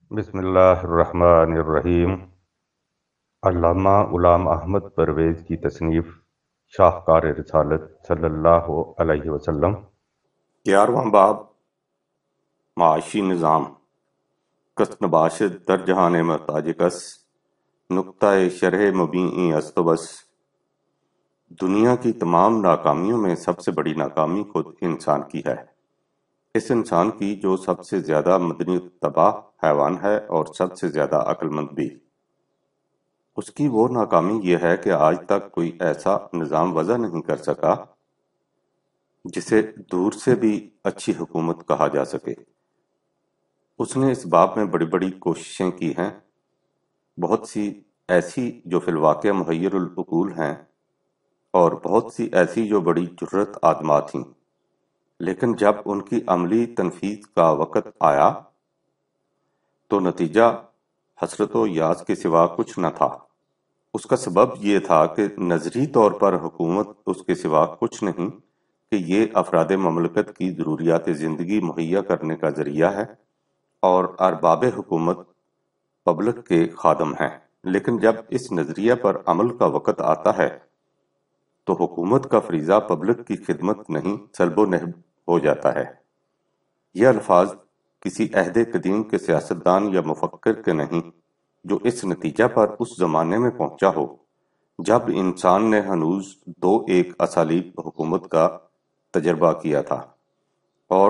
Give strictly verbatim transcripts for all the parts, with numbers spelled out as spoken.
بسم اللہ الرحمن الرحیم۔ علامہ غلام احمد پرویز کی تصنیف شاہکار رسالت صلی اللہ علیہ وسلم۔ گیارہواں باب معاشی نظام کس نباشت در جہان محتاج کس نقطہ شرح مبیعی است و بس۔ دنیا کی تمام ناکامیوں میں سب سے بڑی ناکامی خود انسان کی ہے، اس انسان کی جو سب سے زیادہ مدنی طبع حیوان ہے اور سب سے زیادہ عقل مند بھی۔ اس کی وہ ناکامی یہ ہے کہ آج تک کوئی ایسا نظام وضع نہیں کر سکا جسے دور سے بھی اچھی حکومت کہا جا سکے۔ اس نے اس باب میں بڑی بڑی کوششیں کی ہیں، بہت سی ایسی جو فی الواقع محیر العقول ہیں اور بہت سی ایسی جو بڑی جرت آدما تھیں، لیکن جب ان کی عملی تنفیذ کا وقت آیا تو نتیجہ حسرت و یاس کے سوا کچھ نہ تھا۔ اس کا سبب یہ تھا کہ نظری طور پر حکومت اس کے سوا کچھ نہیں کہ یہ افراد مملکت کی ضروریات زندگی مہیا کرنے کا ذریعہ ہے اور ارباب حکومت پبلک کے خادم ہیں، لیکن جب اس نظریہ پر عمل کا وقت آتا ہے تو حکومت کا فریضہ پبلک کی خدمت نہیں سلب و نہب ہو جاتا ہے۔ یہ الفاظ کسی عہد قدیم کے سیاستدان یا مفکر کے نہیں جو اس نتیجہ پر اس زمانے میں پہنچا ہو جب انسان نے ہنوز دو ایک اسالیب حکومت کا تجربہ کیا تھا اور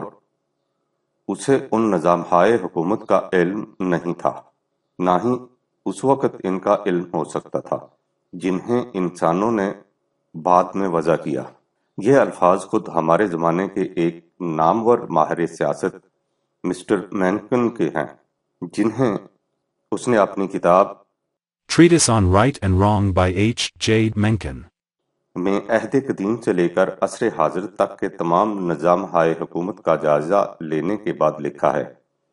اسے ان نظامہائے حکومت کا علم نہیں تھا، نہ ہی اس وقت ان کا علم ہو سکتا تھا جنہیں انسانوں نے بعد میں وضع کیا۔ یہ الفاظ خود ہمارے زمانے کے ایک نامور ماہر سیاست مسٹر مینکن کے ہیں، جنہیں اس نے اپنی کتاب Treatise on Right and Wrong by H. J. Mencken میں عہد قدیم سے لے کر عصر حاضر تک کے تمام نظام ہائے حکومت کا جائزہ لینے کے بعد لکھا ہے۔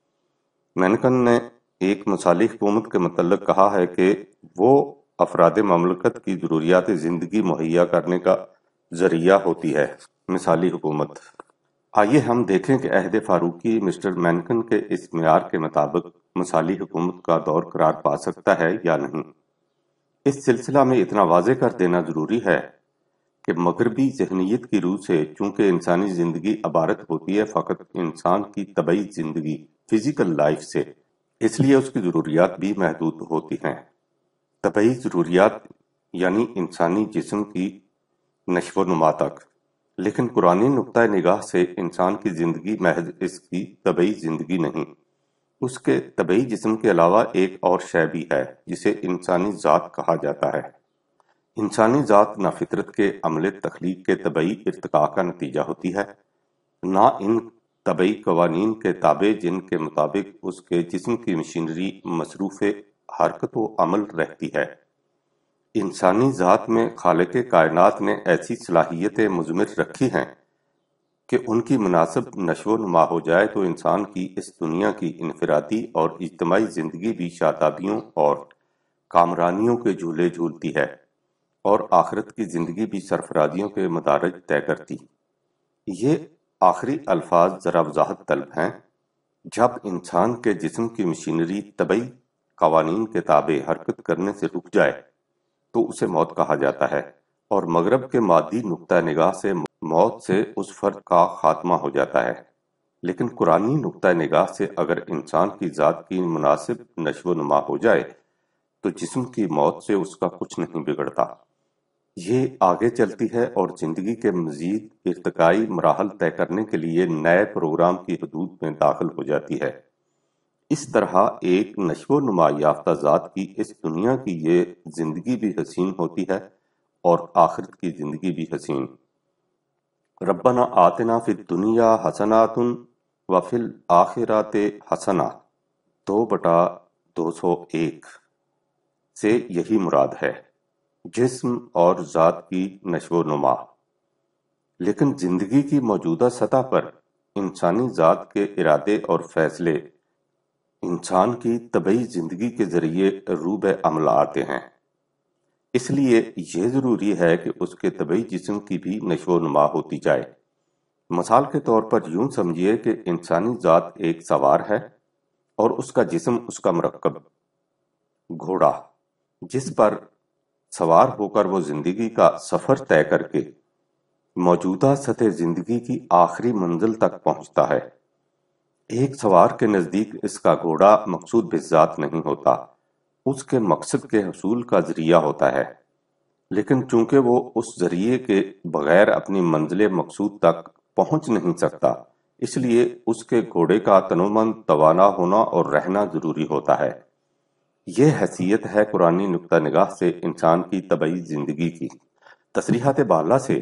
مینکن نے ایک مثالی حکومت کے متعلق کہا ہے کہ وہ افراد مملکت کی ضروریات زندگی مہیا کرنے کا ذریعہ ہوتی ہے۔ مثالی حکومت۔ آئیے ہم دیکھیں کہ عہد فاروقی مسٹر مینکن کے اس معیار کے مطابق مثالی حکومت کا دور قرار پا سکتا ہے یا نہیں۔ اس سلسلہ میں اتنا واضح کر دینا ضروری ہے کہ مغربی ذہنیت کی روح سے چونکہ انسانی زندگی عبارت ہوتی ہے فقط انسان کی طبعی زندگی فزیکل لائف سے، اس لیے اس کی ضروریات بھی محدود ہوتی ہیں۔ طبعی ضروریات یعنی انسانی جسم کی نشو و نما تک، لیکن قرآنی نقطہ نگاہ سے انسان کی زندگی محض اس کی طبعی زندگی نہیں، اس کے طبعی جسم کے علاوہ ایک اور شے بھی ہے جسے انسانی ذات کہا جاتا ہے۔ انسانی ذات نہ فطرت کے عمل تخلیق کے طبعی ارتقاء کا نتیجہ ہوتی ہے، نہ ان طبعی قوانین کے تابع جن کے مطابق اس کے جسم کی مشینری مصروف حرکت و عمل رہتی ہے۔ انسانی ذات میں خالق کائنات نے ایسی صلاحیتیں مضمر رکھی ہیں کہ ان کی مناسب نشو و نما ہو جائے تو انسان کی اس دنیا کی انفرادی اور اجتماعی زندگی بھی شادابیوں اور کامرانیوں کے جھولے جھولتی ہے اور آخرت کی زندگی بھی سرفرازیوں کے مدارج طے کرتی۔ یہ آخری الفاظ ذرا وضاحت طلب ہیں۔ جب انسان کے جسم کی مشینری طبعی قوانین کے تابع حرکت کرنے سے رک جائے تو اسے موت کہا جاتا ہے، اور مغرب کے مادی نقطہ نگاہ سے موت سے اس فرد کا خاتمہ ہو جاتا ہے، لیکن قرآنی نقطہ نگاہ سے اگر انسان کی ذات کی مناسب نشو و نما ہو جائے تو جسم کی موت سے اس کا کچھ نہیں بگڑتا، یہ آگے چلتی ہے اور زندگی کے مزید ارتقائی مراحل طے کرنے کے لیے نئے پروگرام کی حدود میں داخل ہو جاتی ہے۔ اس طرح ایک نشو و نما یافتہ ذات کی اس دنیا کی یہ زندگی بھی حسین ہوتی ہے اور آخرت کی زندگی بھی حسین۔ ربنا آتنا فی الدنیا حسنات وفی الآخرات حسنہ دو بٹا دو سو ایک سے یہی مراد ہے، جسم اور ذات کی نشو و نما۔ لیکن زندگی کی موجودہ سطح پر انسانی ذات کے ارادے اور فیصلے انسان کی طبعی زندگی کے ذریعے روب عمل آتے ہیں، اس لیے یہ ضروری ہے کہ اس کے طبعی جسم کی بھی نشو و نما ہوتی جائے۔ مثال کے طور پر یوں سمجھیے کہ انسانی ذات ایک سوار ہے اور اس کا جسم اس کا مرکب گھوڑا، جس پر سوار ہو کر وہ زندگی کا سفر طے کر کے موجودہ سطح زندگی کی آخری منزل تک پہنچتا ہے۔ ایک سوار کے نزدیک اس کا گھوڑا مقصود بذات نہیں ہوتا، اس کے مقصد کے حصول کا ذریعہ ہوتا ہے، لیکن چونکہ وہ اس ذریعے کے بغیر اپنی منزل مقصود تک پہنچ نہیں سکتا، اس لیے اس کے گھوڑے کا تنومند توانا ہونا اور رہنا ضروری ہوتا ہے۔ یہ حیثیت ہے قرآنی نقطہ نگاہ سے انسان کی طبعی زندگی کی۔ تصریحات بالا سے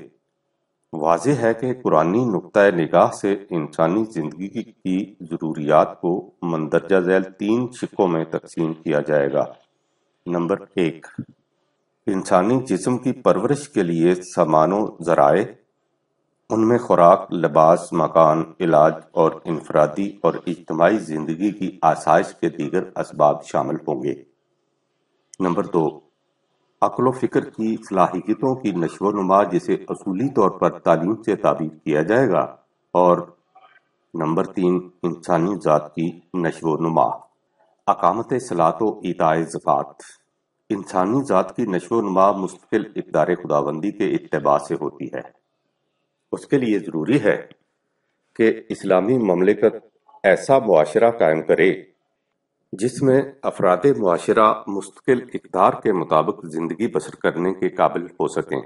واضح ہے کہ قرآنی نقطہ نگاہ سے انسانی زندگی کی ضروریات کو مندرجہ ذیل تین شقوں میں تقسیم کیا جائے گا۔ نمبر ایک، انسانی جسم کی پرورش کے لیے سامان و ذرائع، ان میں خوراک، لباس، مکان، علاج اور انفرادی اور اجتماعی زندگی کی آسائش کے دیگر اسباب شامل ہوں گے۔ نمبر دو، عقل و فکر کی صلاحیتوں کی نشو و نما، جسے اصولی طور پر تعلیم سے تعبیر کیا جائے گا۔ اور نمبر تین، انسانی ذات کی نشو و نما، اقامت صلاۃ و ایتاء زکوٰۃ۔ انسانی ذات کی نشو و نما مستقل اقدار خداوندی کے اتباع سے ہوتی ہے۔ اس کے لیے ضروری ہے کہ اسلامی مملکت ایسا معاشرہ قائم کرے جس میں افراد معاشرہ مستقل اقدار کے مطابق زندگی بسر کرنے کے قابل ہو سکیں۔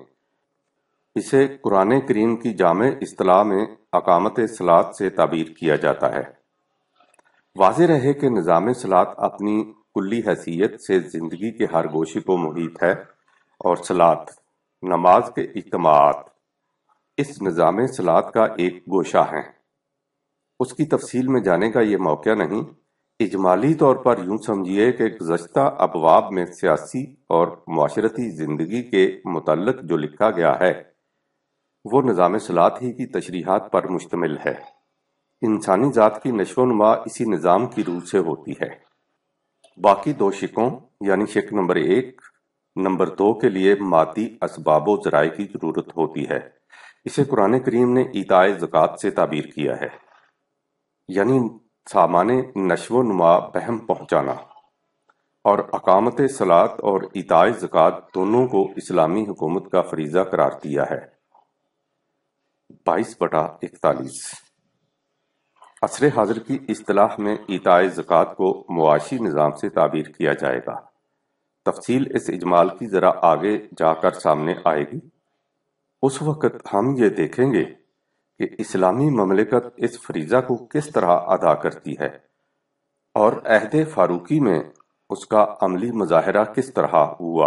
اسے قرآن کریم کی جامع اصطلاح میں اقامت صلاۃ سے تعبیر کیا جاتا ہے۔ واضح رہے کہ نظام صلاۃ اپنی کلی حیثیت سے زندگی کے ہر گوشے کو محیط ہے، اور صلاۃ، نماز کے اجتماعات، اس نظام صلاۃ کا ایک گوشہ ہیں۔ اس کی تفصیل میں جانے کا یہ موقع نہیں۔ اجمالی طور پر یوں سمجھیے کہ گزشتہ ابواب میں سیاسی اور معاشرتی زندگی کے متعلق جو لکھا گیا ہے وہ نظام صلاۃ ہی کی تشریحات پر مشتمل ہے۔ انسانی ذات کی نشو و نما اسی نظام کی روح سے ہوتی ہے۔ باقی دو شقوں یعنی شق نمبر ایک، نمبر دو کے لیے مادی اسباب و ذرائع کی ضرورت ہوتی ہے۔ اسے قرآن کریم نے ایتاء زکوٰۃ سے تعبیر کیا ہے، یعنی سامان نشو و نما بہم پہنچانا، اور اقامت صلاۃ اور ایتاء زکوٰۃ دونوں کو اسلامی حکومت کا فریضہ قرار دیا ہے۔ بائیس بٹا اکتالیس عصر حاضر کی اصطلاح میں ایتاء زکوٰۃ کو معاشی نظام سے تعبیر کیا جائے گا۔ تفصیل اس اجمال کی ذرا آگے جا کر سامنے آئے گی۔ اس وقت ہم یہ دیکھیں گے کہ اسلامی مملکت اس فریضہ کو کس طرح ادا کرتی ہے، اور عہد فاروقی میں اس کا عملی مظاہرہ کس طرح ہوا۔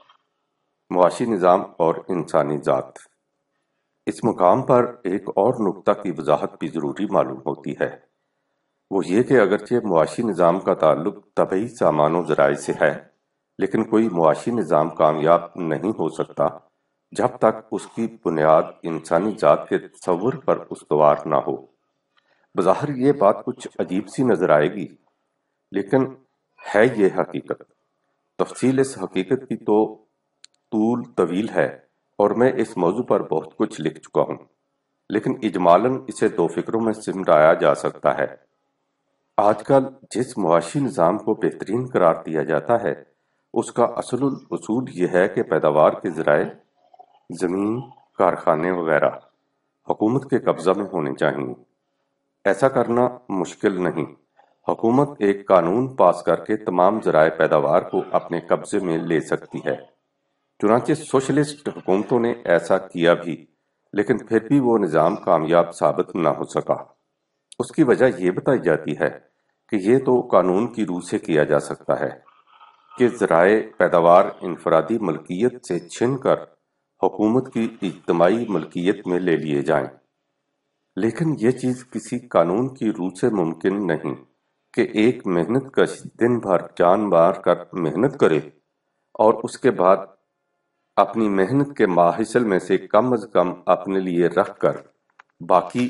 معاشی نظام اور انسانی ذات۔ اس مقام پر ایک اور نقطہ کی وضاحت بھی ضروری معلوم ہوتی ہے، وہ یہ کہ اگرچہ معاشی نظام کا تعلق طبعی سامان و ذرائع سے ہے، لیکن کوئی معاشی نظام کامیاب نہیں ہو سکتا جب تک اس کی بنیاد انسانی ذات کے تصور پر استوار نہ ہو۔ بظاہر یہ بات کچھ عجیب سی نظر آئے گی، لیکن ہے یہ حقیقت۔ تفصیل اس حقیقت کی تو طول طویل ہے، اور میں اس موضوع پر بہت کچھ لکھ چکا ہوں، لیکن اجمالاً اسے دو فکروں میں سمٹایا جا سکتا ہے۔ آج کل جس معاشی نظام کو بہترین قرار دیا جاتا ہے، اس کا اصل اصول یہ ہے کہ پیداوار کے ذرائع، زمین، کارخانے وغیرہ حکومت کے قبضہ میں ہونے چاہیے۔ ایسا کرنا مشکل نہیں۔ حکومت ایک قانون پاس کر کے تمام ذرائع پیداوار کو اپنے قبضے میں لے سکتی ہے۔ چنانچہ سوشلسٹ حکومتوں نے ایسا کیا بھی، لیکن پھر بھی وہ نظام کامیاب ثابت نہ ہو سکا۔ اس کی وجہ یہ بتائی جاتی ہے کہ یہ تو قانون کی روح سے کیا جا سکتا ہے کہ ذرائع پیداوار انفرادی ملکیت سے چھن کر حکومت کی اجتماعی ملکیت میں لے لیے جائیں، لیکن یہ چیز کسی قانون کی روح سے ممکن نہیں کہ ایک محنت کش دن بھر جان مار کر محنت کرے اور اس کے بعد اپنی محنت کے ماحصل میں سے کم از کم اپنے لیے رکھ کر باقی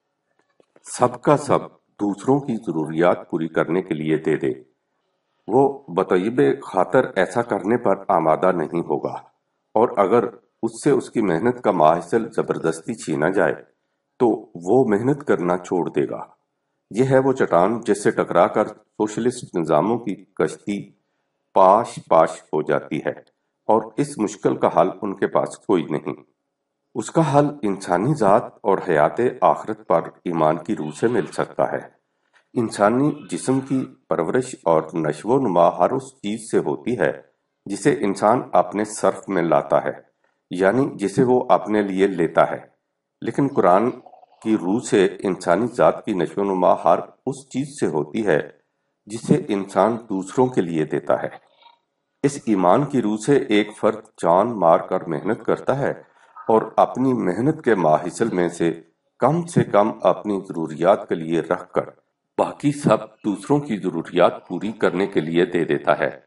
سب کا سب دوسروں کی ضروریات پوری کرنے کے لیے دے دے۔ وہ بطیب خاطر ایسا کرنے پر آمادہ نہیں ہوگا، اور اگر اس سے اس کی محنت کا ماحصل زبردستی چھینا جائے تو وہ محنت کرنا چھوڑ دے گا۔ یہ ہے وہ چٹان جس سے ٹکرا کر سوشلسٹ نظاموں کی کشتی پاش پاش ہو جاتی ہے، اور اس مشکل کا حل ان کے پاس کوئی نہیں۔ اس کا حل انسانی ذات اور حیات آخرت پر ایمان کی روح سے مل سکتا ہے۔ انسانی جسم کی پرورش اور نشو و نما ہر اس چیز سے ہوتی ہے جسے انسان اپنے صرف میں لاتا ہے، یعنی جسے وہ اپنے لیے لیتا ہے، لیکن قرآن کی روح سے انسانی ذات کی نشو و نما ہر اس چیز سے ہوتی ہے جسے انسان دوسروں کے لیے دیتا ہے۔ اس ایمان کی روح سے ایک فرد جان مار کر محنت کرتا ہے اور اپنی محنت کے ماحصل میں سے کم سے کم اپنی ضروریات کے لیے رکھ کر باقی سب دوسروں کی ضروریات پوری کرنے کے لیے دے دیتا ہے،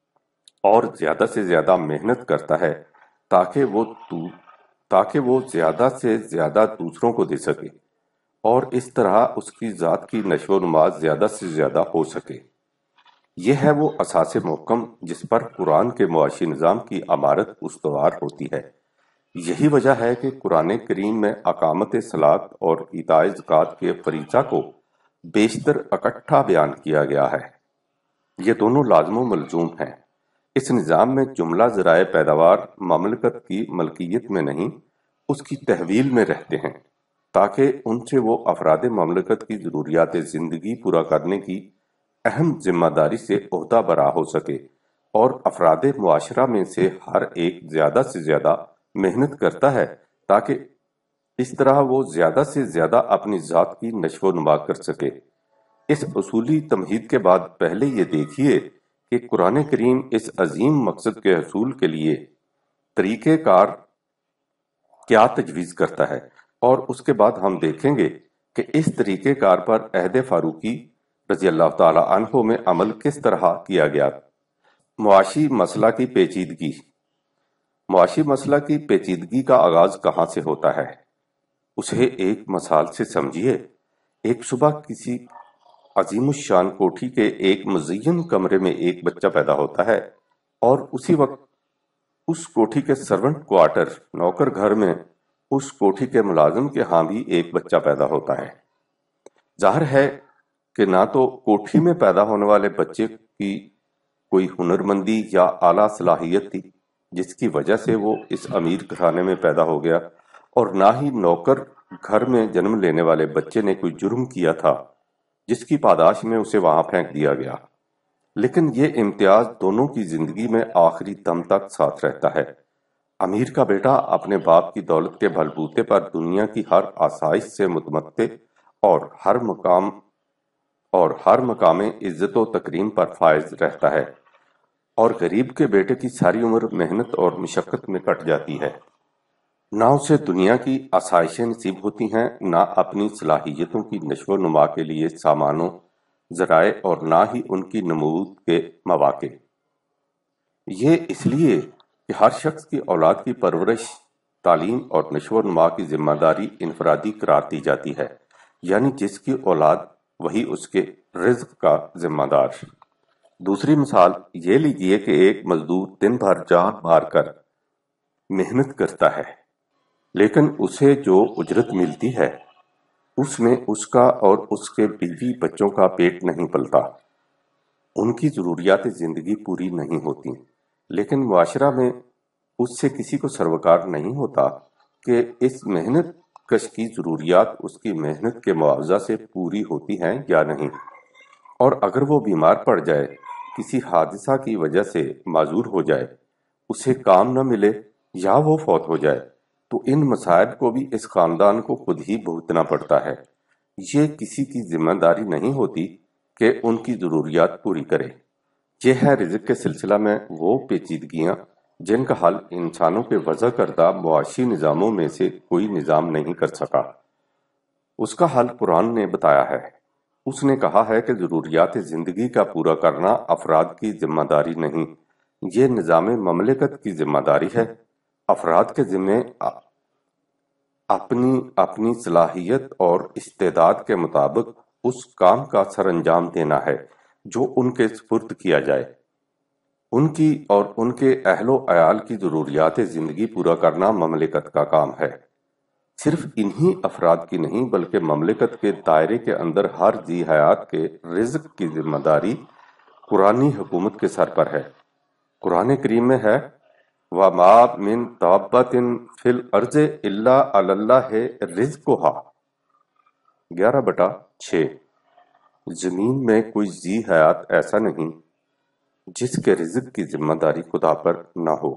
اور زیادہ سے زیادہ محنت کرتا ہے تاکہ وہ تو تاکہ وہ زیادہ سے زیادہ دوسروں کو دے سکے، اور اس طرح اس کی ذات کی نشو و نما زیادہ سے زیادہ ہو سکے۔ یہ ہے وہ اساس محکم جس پر قرآن کے معاشی نظام کی عمارت استوار ہوتی ہے۔ یہی وجہ ہے کہ قرآن کریم میں اقامت صلاۃ اور ایتاء زکوٰۃ کے فریضہ کو بیشتر اکٹھا بیان کیا گیا ہے۔ یہ دونوں لازم و ملزوم ہیں۔ اس نظام میں جملہ ذرائع پیداوار مملکت کی ملکیت میں نہیں، اس کی تحویل میں رہتے ہیں، تاکہ ان سے وہ افراد مملکت کی ضروریات زندگی پورا کرنے کی اہم ذمہ داری سے عہدہ برا ہو سکے، اور افراد معاشرہ میں سے ہر ایک زیادہ سے زیادہ محنت کرتا ہے تاکہ اس طرح وہ زیادہ سے زیادہ اپنی ذات کی نشو و نما کر سکے۔ اس اصولی تمہید کے بعد پہلے یہ دیکھیے کہ قرآن کریم اس عظیم مقصد کے حصول کے لیے طریقہ کار کیا تجویز کرتا ہے، اور اس کے بعد ہم دیکھیں گے کہ اس طریقہ کار پر عہد فاروقی رضی اللہ تعالی عنہ میں عمل کس طرح کیا گیا۔ معاشی مسئلہ کی پیچیدگی۔ معاشی مسئلہ کی پیچیدگی کا آغاز کہاں سے ہوتا ہے؟ اسے ایک مثال سے سمجھیے۔ ایک صبح کسی عظیم الشان کوٹھی کے ایک مزین کمرے میں ایک بچہ پیدا ہوتا ہے، اور اسی وقت اس کوٹھی کے سرونٹ کوارٹر نوکر گھر میں اس کوٹھی کے ملازم کے ہاں بھی ایک بچہ پیدا ہوتا ہے۔ ظاہر ہے کہ نہ تو کوٹھی میں پیدا ہونے والے بچے کی کوئی ہنرمندی یا اعلیٰ صلاحیت تھی جس کی وجہ سے وہ اس امیر گھرانے میں پیدا ہو گیا، اور نہ ہی نوکر گھر میں جنم لینے والے بچے نے کوئی جرم کیا تھا جس کی پاداش میں اسے وہاں پھینک دیا گیا، لیکن یہ امتیاز دونوں کی زندگی میں آخری دم تک ساتھ رہتا ہے۔ امیر کا بیٹا اپنے باپ کی دولت کے بل بوتے پر دنیا کی ہر آسائش سے متمتع اور ہر مقام اور ہر مقام عزت و تکریم پر فائز رہتا ہے، اور غریب کے بیٹے کی ساری عمر محنت اور مشقت میں کٹ جاتی ہے۔ نہ اسے دنیا کی آسائشیں نصیب ہوتی ہیں، نہ اپنی صلاحیتوں کی نشو و نما کے لیے سامانوں، ذرائع، اور نہ ہی ان کی نمود کے مواقع۔ یہ اس لیے کہ ہر شخص کی اولاد کی پرورش، تعلیم اور نشو و نما کی ذمہ داری انفرادی قرار دی جاتی ہے، یعنی جس کی اولاد وہی اس کے رزق کا ذمہ دار۔ دوسری مثال یہ لیجئے کہ ایک مزدور دن بھر جان مار کر محنت کرتا ہے، لیکن اسے جو اجرت ملتی ہے اس میں اس کا اور اس کے بیوی بچوں کا پیٹ نہیں پلتا، ان کی ضروریات زندگی پوری نہیں ہوتی، لیکن معاشرہ میں اس سے کسی کو سروکار نہیں ہوتا کہ اس محنت کش کی ضروریات اس کی محنت کے معاوضہ سے پوری ہوتی ہیں یا نہیں، اور اگر وہ بیمار پڑ جائے، کسی حادثہ کی وجہ سے معذور ہو جائے، اسے کام نہ ملے یا وہ فوت ہو جائے، تو ان مصائب کو بھی اس خاندان کو خود ہی بھگتنا پڑتا ہے۔ یہ کسی کی ذمہ داری نہیں ہوتی کہ ان کی ضروریات پوری کرے۔ یہ ہے رزق کے سلسلہ میں وہ پیچیدگیاں جن کا حل انسانوں کے وضع کردہ معاشی نظاموں میں سے کوئی نظام نہیں کر سکا۔ اس کا حل قرآن نے بتایا ہے۔ اس نے کہا ہے کہ ضروریات زندگی کا پورا کرنا افراد کی ذمہ داری نہیں، یہ نظام مملکت کی ذمہ داری ہے۔ افراد کے ذمے اپنی اپنی صلاحیت اور استعداد کے مطابق اس کام کا سر انجام دینا ہے جو ان کے سپرد کیا جائے۔ ان کی اور ان کے اہل و عیال کی ضروریات زندگی پورا کرنا مملکت کا کام ہے۔ صرف انہی افراد کی نہیں بلکہ مملکت کے دائرے کے اندر ہر ذی حیات کے رزق کی ذمہ داری قرآنی حکومت کے سر پر ہے۔ قرآن کریم میں ہے وَمَا مِن دَابَّةٍ فِي الْأَرْضِ إِلَّا عَلَى اللَّهِ رِزْقُهَا گیارہ بٹا چھ۔ زمین میں کوئی ذی حیات ایسا نہیں جس کے رزق کی ذمہ داری خدا پر نہ ہو۔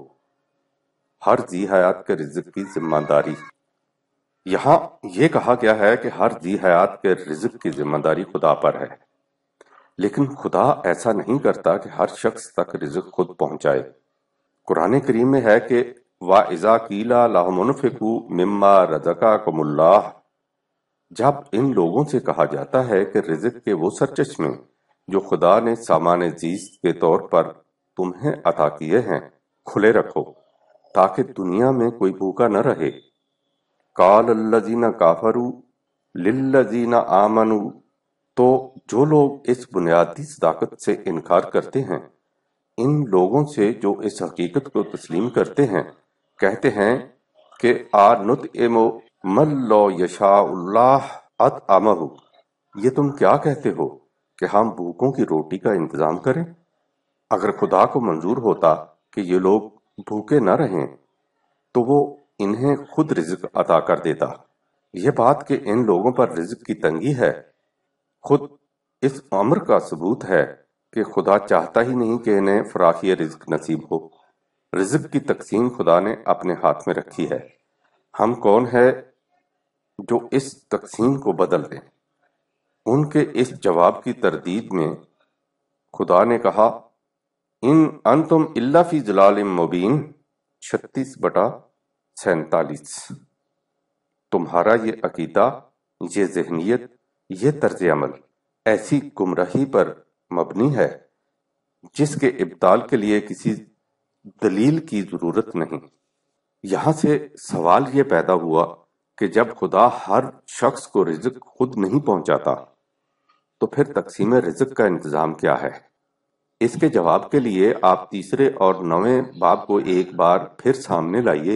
ہر ذی حیات کے رزق کی ذمہ داری، یہاں یہ کہا گیا ہے کہ ہر ذی حیات کے رزق کی ذمہ داری خدا پر ہے، لیکن خدا ایسا نہیں کرتا کہ ہر شخص تک رزق خود پہنچائے۔ قرآن کریم میں ہے کہ وَإِذَا قِيلَ لَهُمُ انفقوا مِمَّا رَزَقَكُمُ اللَّهُ جب ان لوگوں سے کہا جاتا ہے کہ رزق کے وہ سرچشمے جو خدا نے سامان زیست کے طور پر تمہیں عطا کیے ہیں کھلے رکھو تاکہ دنیا میں کوئی بھوکا نہ رہے۔ قال الذین کافروا للذین آمنوا تو جو لوگ اس بنیادی صداقت سے انکار کرتے ہیں ان لوگوں سے جو اس حقیقت کو تسلیم کرتے ہیں کہتے ہیں کہ آنطعم من لو یشاء اللہ اطعمہ، یہ تم کیا کہتے ہو کہ ہم بھوکوں کی روٹی کا انتظام کریں؟ اگر خدا کو منظور ہوتا کہ یہ لوگ بھوکے نہ رہیں تو وہ انہیں خود رزق عطا کر دیتا۔ یہ بات کہ ان لوگوں پر رزق کی تنگی ہے خود اس امر کا ثبوت ہے کہ خدا چاہتا ہی نہیں کہ انہیں فراخی رزق نصیب ہو۔ رزق کی تقسیم خدا نے اپنے ہاتھ میں رکھی ہے، ہم کون ہے جو اس تقسیم کو بدل دیں؟ ان کے اس جواب کی تردید میں خدا نے کہا ان انتم الا فی ضلال مبین چھتیس بٹا سینتالیس، تمہارا یہ عقیدہ، یہ ذہنیت، یہ طرز عمل ایسی گمراہی پر مبنی ہے جس کے ابطال کے لیے کسی دلیل کی ضرورت نہیں۔ یہاں سے سوال یہ پیدا ہوا کہ جب خدا ہر شخص کو رزق خود نہیں پہنچاتا تو پھر تقسیم رزق کا انتظام کیا ہے؟ اس کے جواب کے لیے آپ تیسرے اور نویں باب کو ایک بار پھر سامنے لائیے،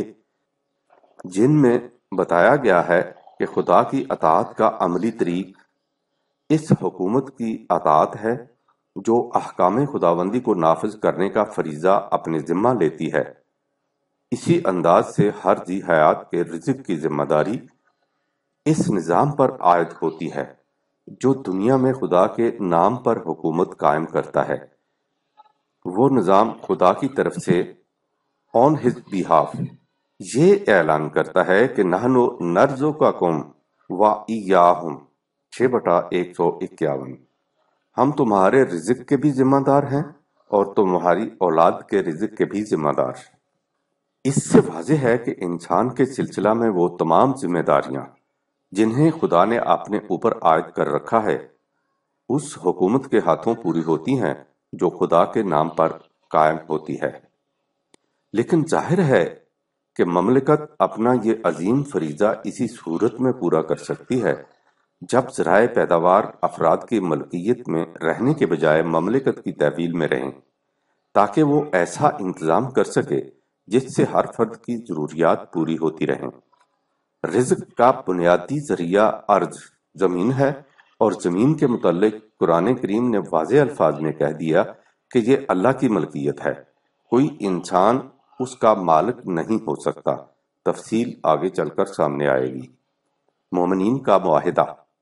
جن میں بتایا گیا ہے کہ خدا کی اطاعت کا عملی طریق اس حکومت کی اطاعت ہے جو احکام خداوندی کو نافذ کرنے کا فریضہ اپنے ذمہ لیتی ہے۔ اسی انداز سے ہر ذی حیات کے رزق کی ذمہ داری اس نظام پر عائد ہوتی ہے جو دنیا میں خدا کے نام پر حکومت قائم کرتا ہے۔ وہ نظام خدا کی طرف سے آن ہز بیہاف یہ اعلان کرتا ہے کہ نحن نرزقکم و ایاہم چھ بٹا ایک سو اکیاون، ہم تمہارے رزق کے بھی ذمہ دار ہیں اور تمہاری اولاد کے رزق کے بھی ذمہ دار۔ اس سے واضح ہے کہ انسان کے سلسلہ میں وہ تمام ذمہ داریاں جنہیں خدا نے اپنے اوپر عائد کر رکھا ہے اس حکومت کے ہاتھوں پوری ہوتی ہیں جو خدا کے نام پر قائم ہوتی ہے۔ لیکن ظاہر ہے کہ مملکت اپنا یہ عظیم فریضہ اسی صورت میں پورا کر سکتی ہے جب ذرائع پیداوار افراد کی ملکیت میں رہنے کے بجائے مملکت کی تحویل میں رہیں تاکہ وہ ایسا انتظام کر سکے جس سے ہر فرد کی ضروریات پوری ہوتی رہیں۔ رزق کا بنیادی ذریعہ ارض زمین ہے اور زمین کے متعلق قرآن کریم نے واضح الفاظ میں کہہ دیا کہ یہ اللہ کی ملکیت ہے، کوئی انسان اس کا مالک نہیں ہو سکتا۔ تفصیل آگے چل کر سامنے آئے گی۔ مومنین کا معاہدہ۔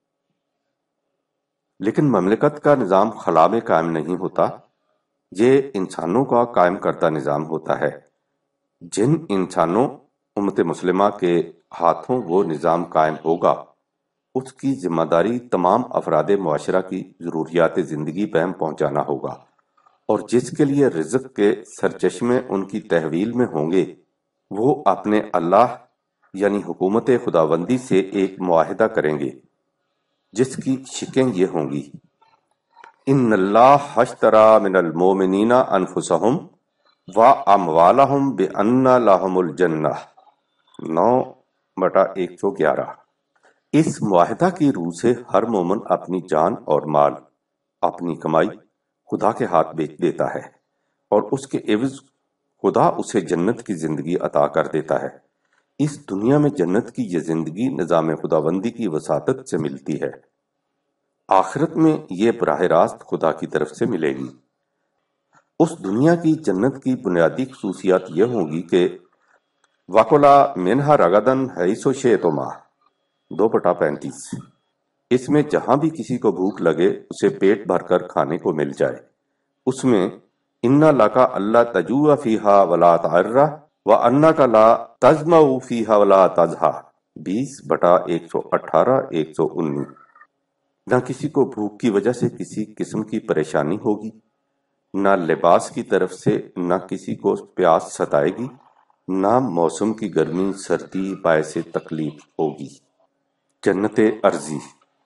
لیکن مملکت کا نظام خلا میں قائم نہیں ہوتا، یہ انسانوں کا قائم کردہ نظام ہوتا ہے۔ جن انسانوں امت مسلمہ کے ہاتھوں وہ نظام قائم ہوگا اس کی ذمہ داری تمام افراد معاشرہ کی ضروریات زندگی بہم پہنچانا ہوگا، اور جس کے لیے رزق کے سرچشمے ان کی تحویل میں ہوں گے وہ اپنے اللہ یعنی حکومت خداوندی سے ایک معاہدہ کریں گے جس کی شکیں یہ ہوں گی ان اللہ اشتری من المؤمنین انفسہم و اموالہم بان لہم الجنہ نو بٹا ایک سو گیارہ۔ اس معاہدہ کی روح سے ہر مومن اپنی جان اور مال، اپنی کمائی خدا کے ہاتھ بیچ دیتا ہے اور اس کے عوض خدا اسے جنت کی زندگی عطا کر دیتا ہے۔ اس دنیا میں جنت کی یہ زندگی نظام خداوندی کی وساطت سے ملتی ہے، آخرت میں یہ براہ راست خدا کی طرف سے ملے گی۔ اس دنیا کی جنت کی بنیادی خصوصیات یہ ہوں گی کہ وَكُلَا مِنْهَا رَغَدًا حَيْثُ شِئْتُمَا دو بٹا پینتیس، اس میں جہاں بھی کسی کو بھوک لگے اسے پیٹ بھر کر کھانے کو مل جائے۔ اس میں اِنَّ لَكَ أَلَّا تَجُوعَ فِيهَا وَلَا تَعْرَ وَأَنَّكَ لَا تَظْمَأُ فِيهَا وَلَا تَضْحَىٰ بیس بٹا ایک سو اٹھارہ ایک سو انیس۔ نہ کسی کو بھوک کی وجہ سے کسی قسم کی پریشانی ہوگی، نہ لباس کی طرف سے نہ کسی کو پیاس ستائے گی، نہ موسم کی گرمی سردی باعث تکلیف ہوگی۔ جنت ارضی،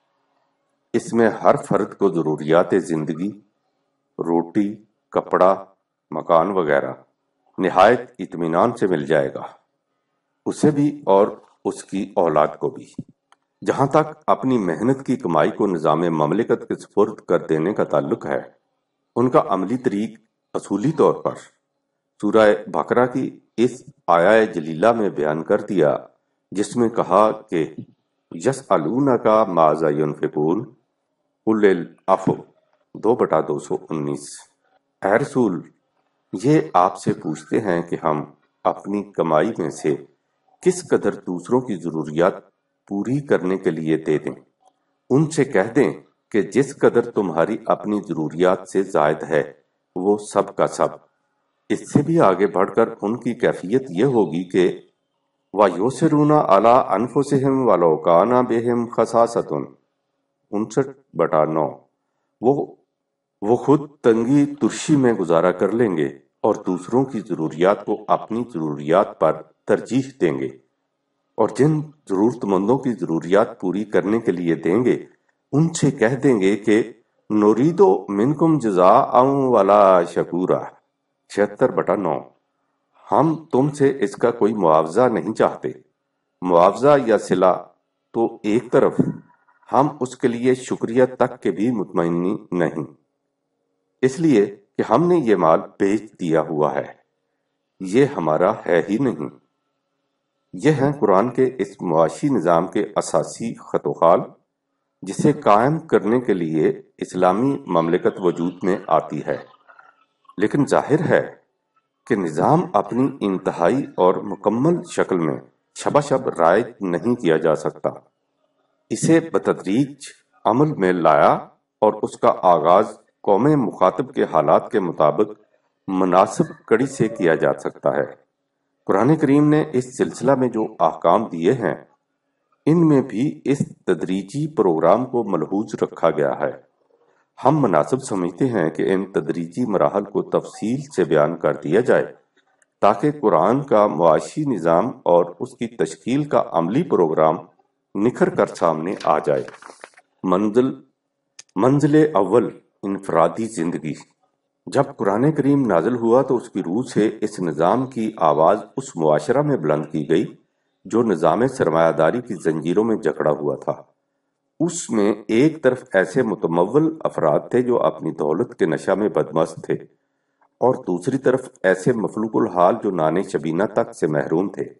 اس میں ہر فرد کو ضروریات زندگی، روٹی، کپڑا، مکان وغیرہ نہایت اطمینان سے مل جائے گا، اسے بھی اور اس کی اولاد کو بھی۔ جہاں تک اپنی محنت کی کمائی کو نظام مملکت کے سپرد کر دینے کا تعلق ہے، ان کا عملی طریق اصولی طور پر سورہ بقرہ کی اس آیہ جلیلہ میں بیان کر دیا، جس میں کہا کہ یسألونک ماذا ینفقون قل العفو دو بٹا دو سو انیس۔ اے رسول، یہ آپ سے پوچھتے ہیں کہ ہم اپنی کمائی میں سے کس قدر دوسروں کی ضروریات پوری کرنے کے لیے دے دیں۔ ان سے کہہ دیں کہ جس قدر تمہاری اپنی ضروریات سے زائد ہے وہ سب کا سب۔ اس سے بھی آگے بڑھ کر ان کی کیفیت یہ ہوگی کہ وَيُؤْثِرُونَ عَلَىٰ أَنفُسِهِمْ وَلَوْ كَانَ بِهِمْ خَصَاصَةٌ انسٹھ بٹا نو۔ وہ وہ خود تنگی ترشی میں گزارا کر لیں گے اور دوسروں کی ضروریات کو اپنی ضروریات پر ترجیح دیں گے، اور جن ضرورت مندوں کی ضروریات پوری کرنے کے لیے دیں گے ان سے کہہ دیں گے کہ نوریدو منکم جزاء ولا شکورا چھہتر بٹا نو، ہم تم سے اس کا کوئی معاوضہ نہیں چاہتے۔ معاوضہ یا صلہ تو ایک طرف، ہم اس کے لیے شکریہ تک کے بھی مطمئن نہیں، اس لیے کہ ہم نے یہ مال بیچ دیا ہوا ہے، یہ ہمارا ہے ہی نہیں۔ یہ ہیں قرآن کے اس معاشی نظام کے اساسی خط و خال، جسے قائم کرنے کے لیے اسلامی مملکت وجود میں آتی ہے، لیکن ظاہر ہے کہ نظام اپنی انتہائی اور مکمل شکل میں شبہ شب رائج نہیں کیا جا سکتا۔ اسے بتدریج عمل میں لایا اور اس کا آغاز قوم مخاطب کے حالات کے مطابق مناسب کڑی سے کیا جا سکتا ہے۔ قرآن کریم نے اس سلسلہ میں جو احکام دیے ہیں، ان میں بھی اس تدریجی پروگرام کو ملحوظ رکھا گیا ہے۔ ہم مناسب سمجھتے ہیں کہ ان تدریجی مراحل کو تفصیل سے بیان کر دیا جائے تاکہ قرآن کا معاشی نظام اور اس کی تشکیل کا عملی پروگرام نکھر کر سامنے آ جائے۔ منزل منزل اول انفرادی زندگی۔ جب قرآن کریم نازل ہوا تو اس کی روح سے اس نظام کی آواز اس معاشرہ میں بلند کی گئی جو نظام سرمایہ داری کی زنجیروں میں جکڑا ہوا تھا۔ اس میں ایک طرف ایسے متمول افراد تھے جو اپنی دولت کے نشہ میں بدمست تھے، اور دوسری طرف ایسے مفلوق الحال جو نان شبینہ تک سے محروم تھے۔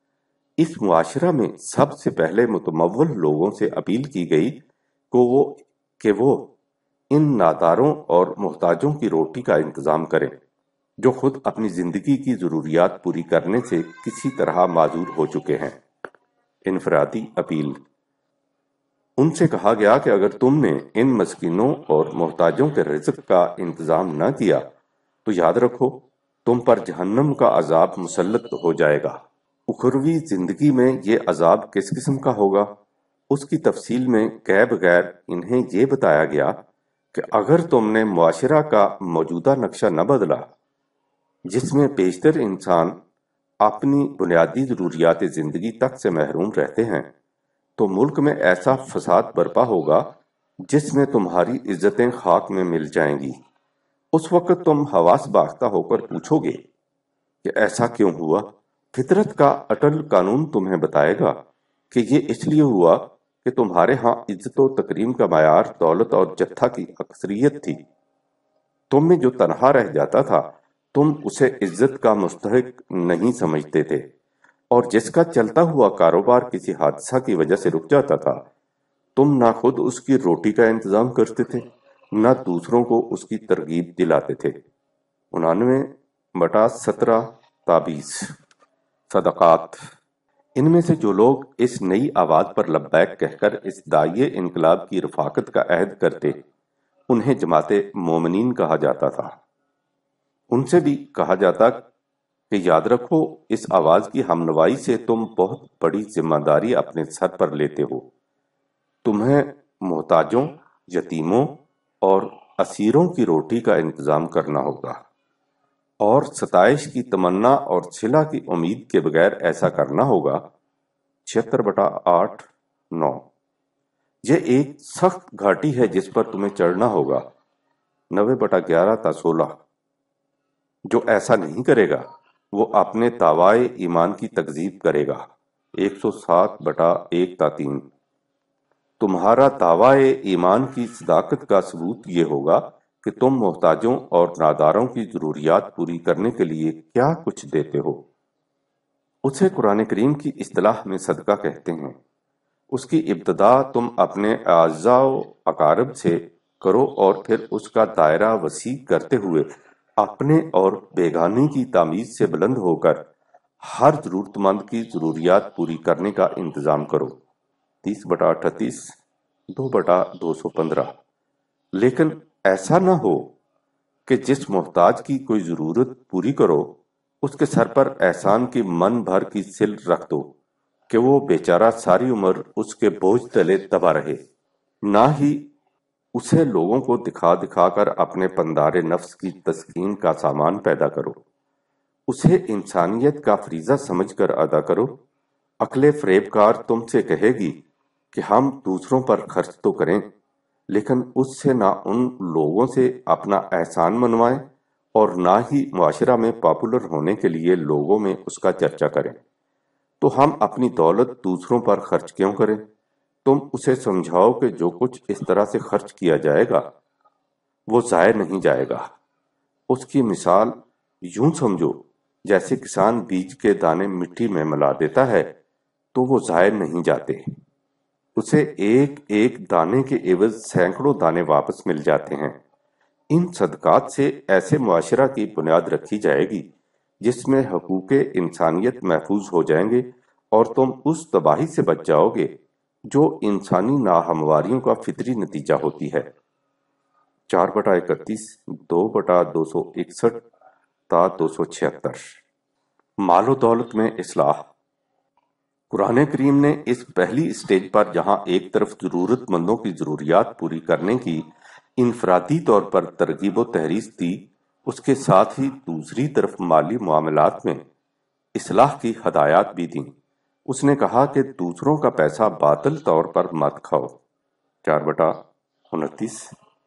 اس معاشرہ میں سب سے پہلے متمول لوگوں سے اپیل کی گئی کہ وہ کہ وہ ان ناداروں اور محتاجوں کی روٹی کا انتظام کریں جو خود اپنی زندگی کی ضروریات پوری کرنے سے کسی طرح معذور ہو چکے ہیں۔ انفرادی اپیل۔ ان سے کہا گیا کہ اگر تم نے ان مسکینوں اور محتاجوں کے رزق کا انتظام نہ کیا تو یاد رکھو تم پر جہنم کا عذاب مسلط ہو جائے گا۔ اخروی زندگی میں یہ عذاب کس قسم کا ہوگا، اس کی تفصیل میں کہے بغیر انہیں یہ بتایا گیا کہ اگر تم نے معاشرہ کا موجودہ نقشہ نہ بدلا جس میں بیشتر انسان اپنی بنیادی ضروریات زندگی تک سے محروم رہتے ہیں، تو ملک میں ایسا فساد برپا ہوگا جس میں تمہاری عزتیں خاک میں مل جائیں گی۔ اس وقت تم حواس باختہ ہو کر پوچھو گے کہ ایسا کیوں ہوا؟ فطرت کا اٹل قانون تمہیں بتائے گا کہ یہ اس لیے ہوا کہ تمہارے ہاں عزت و تکریم کا معیار دولت اور جتھا کی اکثریت تھی۔ تم میں جو تنہا رہ جاتا تھا تم اسے عزت کا مستحق نہیں سمجھتے تھے، اور جس کا چلتا ہوا کاروبار کسی حادثہ کی وجہ سے رک جاتا تھا، تم نہ خود اس کی روٹی کا انتظام کرتے تھے نہ دوسروں کو اس کی ترغیب دلاتے تھے۔ انانوے بٹا سترہ تابیز صدقات۔ ان میں سے جو لوگ اس نئی آواز پر لبیک کہہ کر اس داعیے انقلاب کی رفاقت کا عہد کرتے، انہیں جماعت مومنین کہا جاتا تھا۔ ان سے بھی کہا جاتا کہ یاد رکھو اس آواز کی ہمنوائی سے تم بہت بڑی ذمہ داری اپنے سر پر لیتے ہو۔ تمہیں محتاجوں، یتیموں اور اسیروں کی روٹی کا انتظام کرنا ہوگا، اور ستائش کی تمنا اور صلہ کی امید کے بغیر ایسا کرنا ہوگا۔ چھہتر بٹا آٹھ نو۔ یہ ایک سخت گھاٹی ہے جس پر تمہیں چڑھنا ہوگا۔ نوے بٹا گیارہ تا سولہ۔ جو ایسا نہیں کرے گا وہ اپنے دعوائے ایمان کی تکذیب کرے گا۔ ایک سو سات بٹا ایک تا تین۔ تمہارا دعوائے ایمان کی صداقت کا ثبوت یہ ہوگا کہ تم محتاجوں اور ناداروں کی ضروریات پوری کرنے کے لیے کیا کچھ دیتے ہو۔ اسے قرآن کریم کی اصطلاح میں صدقہ کہتے ہیں۔ اس کی ابتدا تم اپنے اعزاء و اقارب سے کرو اور پھر اس کا دائرہ وسیع کرتے ہوئے اپنے اور بیگانی کی تمیز سے بلند ہو کر ہر ضرورت مند کی ضروریات پوری کرنے کا انتظام کرو۔ تیس بٹا اٹھتیس دو بٹا دو سو پندرہ۔ لیکن ایسا نہ ہو کہ جس محتاج کی کوئی ضرورت پوری کرو اس کے سر پر احسان کی من بھر کی سل رکھ دو کہ وہ بیچارہ ساری عمر اس کے بوجھ تلے دبا رہے۔ نہ ہی اسے لوگوں کو دکھا دکھا کر اپنے پندار نفس کی تسکین کا سامان پیدا کرو۔ اسے انسانیت کا فریضہ سمجھ کر ادا کرو۔ عقل فریب کار تم سے کہے گی کہ ہم دوسروں پر خرچ تو کریں، لیکن اس سے نہ ان لوگوں سے اپنا احسان منوائیں اور نہ ہی معاشرہ میں پاپولر ہونے کے لیے لوگوں میں اس کا چرچا کریں۔ تو ہم اپنی دولت دوسروں پر خرچ کیوں کریں؟ تم اسے سمجھاؤ کہ جو کچھ اس طرح سے خرچ کیا جائے گا وہ ضائع نہیں جائے گا۔ اس کی مثال یوں سمجھو جیسے کسان بیج کے دانے مٹی میں ملا دیتا ہے تو وہ ضائع نہیں جاتے، اسے ایک ایک دانے کے عوض سینکڑوں دانے واپس مل جاتے ہیں۔ ان صدقات سے ایسے معاشرہ کی بنیاد رکھی جائے گی جس میں حقوق انسانیت محفوظ ہو جائیں گے اور تم اس تباہی سے بچ جاؤ گے جو انسانی ناہمواریوں کا فطری نتیجہ ہوتی ہے۔ چار بٹا اکتیس دو بٹا دو سو اکسٹھ تا دو سو چھہتر۔ مال و دولت میں اصلاح۔ قرآن کریم نے اس پہلی اسٹیج پر جہاں ایک طرف ضرورت مندوں کی ضروریات پوری کرنے کی انفرادی طور پر ترغیب و تحریض دی، اس کے ساتھ ہی دوسری طرف مالی معاملات میں اصلاح کی ہدایات بھی دیں۔ اس نے کہا کہ دوسروں کا پیسہ باطل طور پر مت کھاؤ۔ چار بٹا انتیس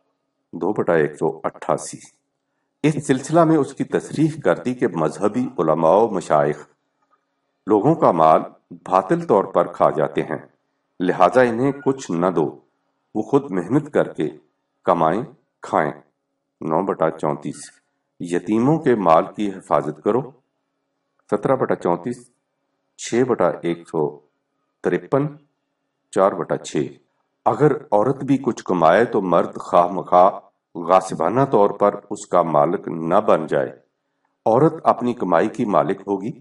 دو بٹا ایک سو اٹھاسی۔ اس سلسلہ میں اس کی تصریح کر دی کہ مذہبی علماء و مشائخ لوگوں کا مال باطل طور پر کھا جاتے ہیں، لہٰذا انہیں کچھ نہ دو، وہ خود محنت کر کے کمائیں کھائیں۔ نو بٹا چونتیس۔ یتیموں کے مال کی حفاظت کرو۔ سترہ بٹا چونتیس چھ بٹا ایک سو ترپن چار بٹا چھ۔ اگر عورت بھی کچھ کمائے تو مرد خواہ مخواہ غاصبانہ طور پر اس کا مالک نہ بن جائے۔ عورت اپنی کمائی کی مالک ہوگی،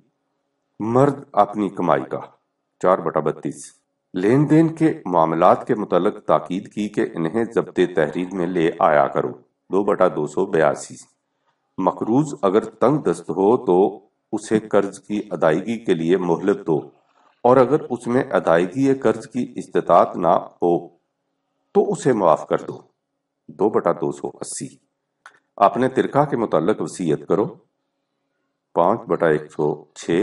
مرد اپنی کمائی کا۔ چار بٹا بتیس۔ لین دین کے معاملات کے متعلق تاکید کی کہ انہیں ضبط تحریر میں لے آیا کرو۔ دو بٹا دو سو بیاسی۔ مقروض اگر تنگ دست ہو تو اسے قرض کی ادائیگی کے لیے مہلت دو، اور اگر اس میں ادائیگی قرض کی استطاعت نہ ہو تو اسے معاف کر دو۔ دو بٹا دو سو اسی۔ اپنے ترکہ کے متعلق وصیت کرو۔ پانچ بٹا ایک سو چھ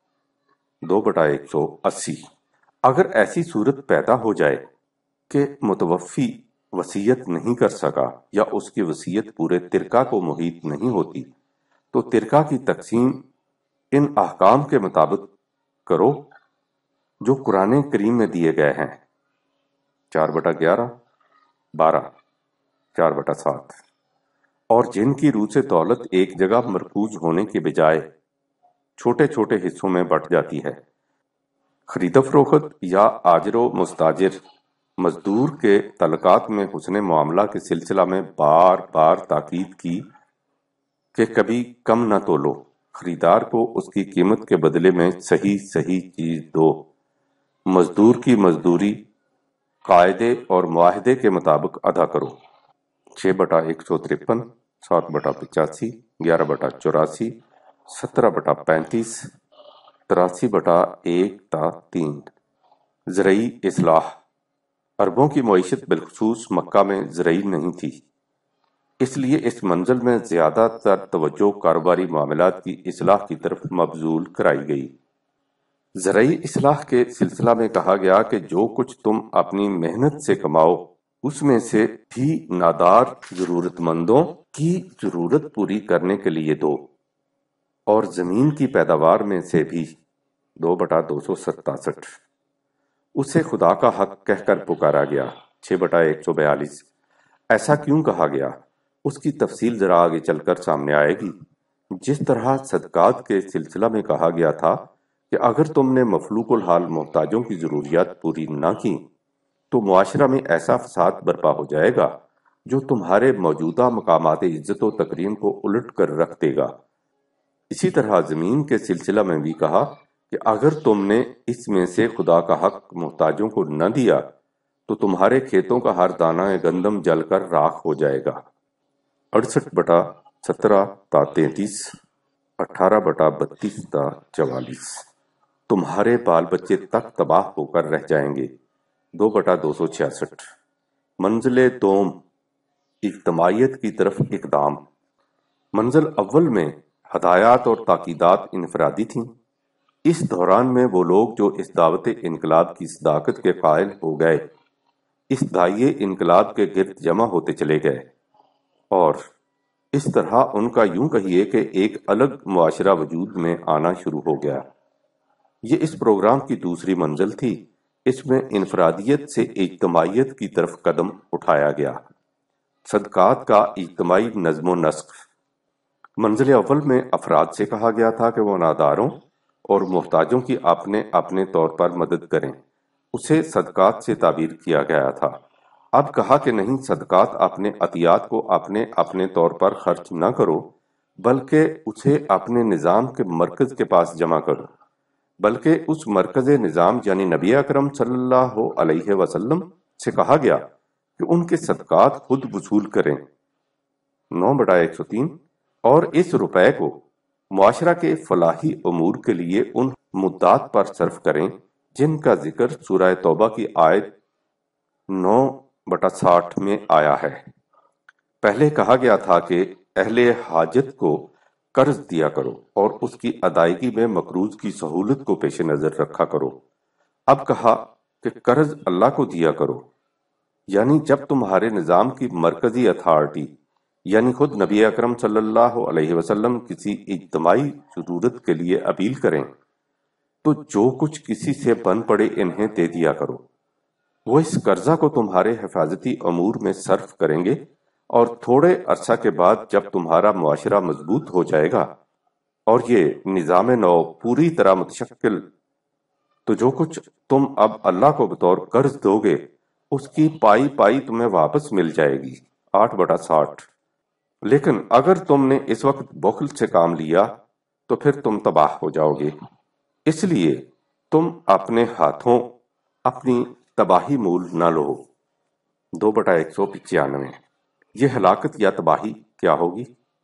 دو بٹا ایک سو اسی۔ اگر ایسی صورت پیدا ہو جائے کہ متوفی وصیت نہیں کر سکا یا اس کی وصیت پورے ترکہ کو محیط نہیں ہوتی تو ترکہ کی تقسیم ان احکام کے مطابق کرو جو قرآن کریم میں دیے گئے ہیں۔ چار بٹا گیارہ بارہ چار بٹا سات۔ اور جن کی روح سے دولت ایک جگہ مرکوز ہونے کے بجائے چھوٹے چھوٹے حصوں میں بٹ جاتی ہے۔ خرید و فروخت یا آجر و مستاجر مزدور کے تعلقات میں حسن معاملہ کے سلسلہ میں بار بار تاکید کی کہ کبھی کم نہ تولو، خریدار کو اس کی قیمت کے بدلے میں صحیح صحیح چیز دو، مزدور کی مزدوری قاعدے اور معاہدے کے مطابق ادا کرو۔ چھ بٹا ایک سو ترپن، سات بٹا پچاسی، گیارہ بٹا چوراسی، سترہ بٹا پینتیس، تراسی بٹا ایک تا تین۔ زرعی اصلاح۔ عربوں کی معیشت بالخصوص مکہ میں زرعی نہیں تھی، اس لیے اس منزل میں زیادہ تر توجہ کاروباری معاملات کی اصلاح کی طرف مبذول کرائی گئی۔ زرعی اصلاح کے سلسلہ میں کہا گیا کہ جو کچھ تم اپنی محنت سے کماؤ اس میں سے بھی نادار ضرورت مندوں کی ضرورت پوری کرنے کے لیے دو، اور زمین کی پیداوار میں سے بھی دو بٹا دو سو ستاسٹھ۔ اسے خدا کا حق کہہ کر پکارا گیا۔ چھ بٹا ایک سو بیالیس۔ ایسا کیوں کہا گیا؟ اس کی تفصیل ذرا آگے چل کر سامنے آئے گی۔ جس طرح صدقات کے سلسلہ میں کہا گیا تھا کہ اگر تم نے مفلوق الحال محتاجوں کی ضروریات پوری نہ کی تو معاشرہ میں ایسا فساد برپا ہو جائے گا جو تمہارے موجودہ مقامات عزت و تکریم کو الٹ کر رکھ دے گا۔ اسی طرح زمین کے سلسلہ میں بھی کہا کہ اگر تم نے اس میں سے خدا کا حق محتاجوں کو نہ دیا تو تمہارے کھیتوں کا ہر دانہ گندم جل کر راکھ ہو جائے گا۔ اڑسٹھ بٹا سترہ تا تینتیس، اٹھارہ بٹا بتیس تا چوالیس۔ تمہارے بال بچے تک تباہ ہو کر رہ جائیں گے۔ دو بٹا دو سو چھیاسٹھ۔ منزل دوم، اجتماعیت کی طرف اقدام۔ منزل اول میں ہدایات اور تاکیدات انفرادی تھیں۔ اس دوران میں وہ لوگ جو اس دعوت انقلاب کی صداقت کے قائل ہو گئے اس داعیے انقلاب کے گرد جمع ہوتے چلے گئے، اور اس طرح ان کا یوں کہیے کہ ایک الگ معاشرہ وجود میں آنا شروع ہو گیا۔ یہ اس پروگرام کی دوسری منزل تھی۔ اس میں انفرادیت سے اجتماعیت کی طرف قدم اٹھایا گیا۔ صدقات کا اجتماعی نظم و نسق۔ منزل اول میں افراد سے کہا گیا تھا کہ وہ ناداروں اور محتاجوں کی اپنے اپنے طور پر مدد کریں، اسے صدقات سے تعبیر کیا گیا تھا۔ اب کہا کہ نہیں، صدقات اپنے عطیات کو اپنے اپنے طور پر خرچ نہ کرو، بلکہ اسے اپنے نظام کے مرکز کے پاس جمع کرو، بلکہ اس مرکز نظام یعنی نبی اکرم صلی اللہ علیہ وسلم سے کہا گیا کہ ان کے صدقات خود وصول کریں۔ نو بٹا ایک سو تین۔ اور اس روپے کو معاشرہ کے فلاحی امور کے لیے ان مدات پر صرف کریں جن کا ذکر سورہ توبہ کی آیت نو بٹا ساٹھ میں آیا ہے۔ پہلے کہا گیا تھا کہ اہل حاجت کو قرض دیا کرو اور اس کی ادائیگی میں مقروض کی سہولت کو پیش نظر رکھا کرو۔ اب کہا کہ قرض اللہ کو دیا کرو، یعنی جب تمہارے نظام کی مرکزی اتھارٹی یعنی خود نبی اکرم صلی اللہ علیہ وسلم کسی اجتماعی ضرورت کے لیے اپیل کریں تو جو کچھ کسی سے بن پڑے انہیں دے دیا کرو۔ وہ اس قرضہ کو تمہارے حفاظتی امور میں صرف کریں گے، اور تھوڑے عرصہ کے بعد جب تمہارا معاشرہ مضبوط ہو جائے گا اور یہ نظام نو پوری طرح متشکل، تو جو کچھ تم اب اللہ کو بطور قرض دو گے اس کی پائی پائی تمہیں واپس مل جائے گی۔ آٹھ بٹا ساٹھ۔ لیکن اگر تم نے اس وقت بخل سے کام لیا تو پھر تم تباہ ہو جاؤ گے، اس لیے تم اپنے ہاتھوں اپنی تباہی مول نہ لو۔ دو بٹا ایک سو پچانوے۔ یہ ہلاکت یا تباہی کیا ہوگی؟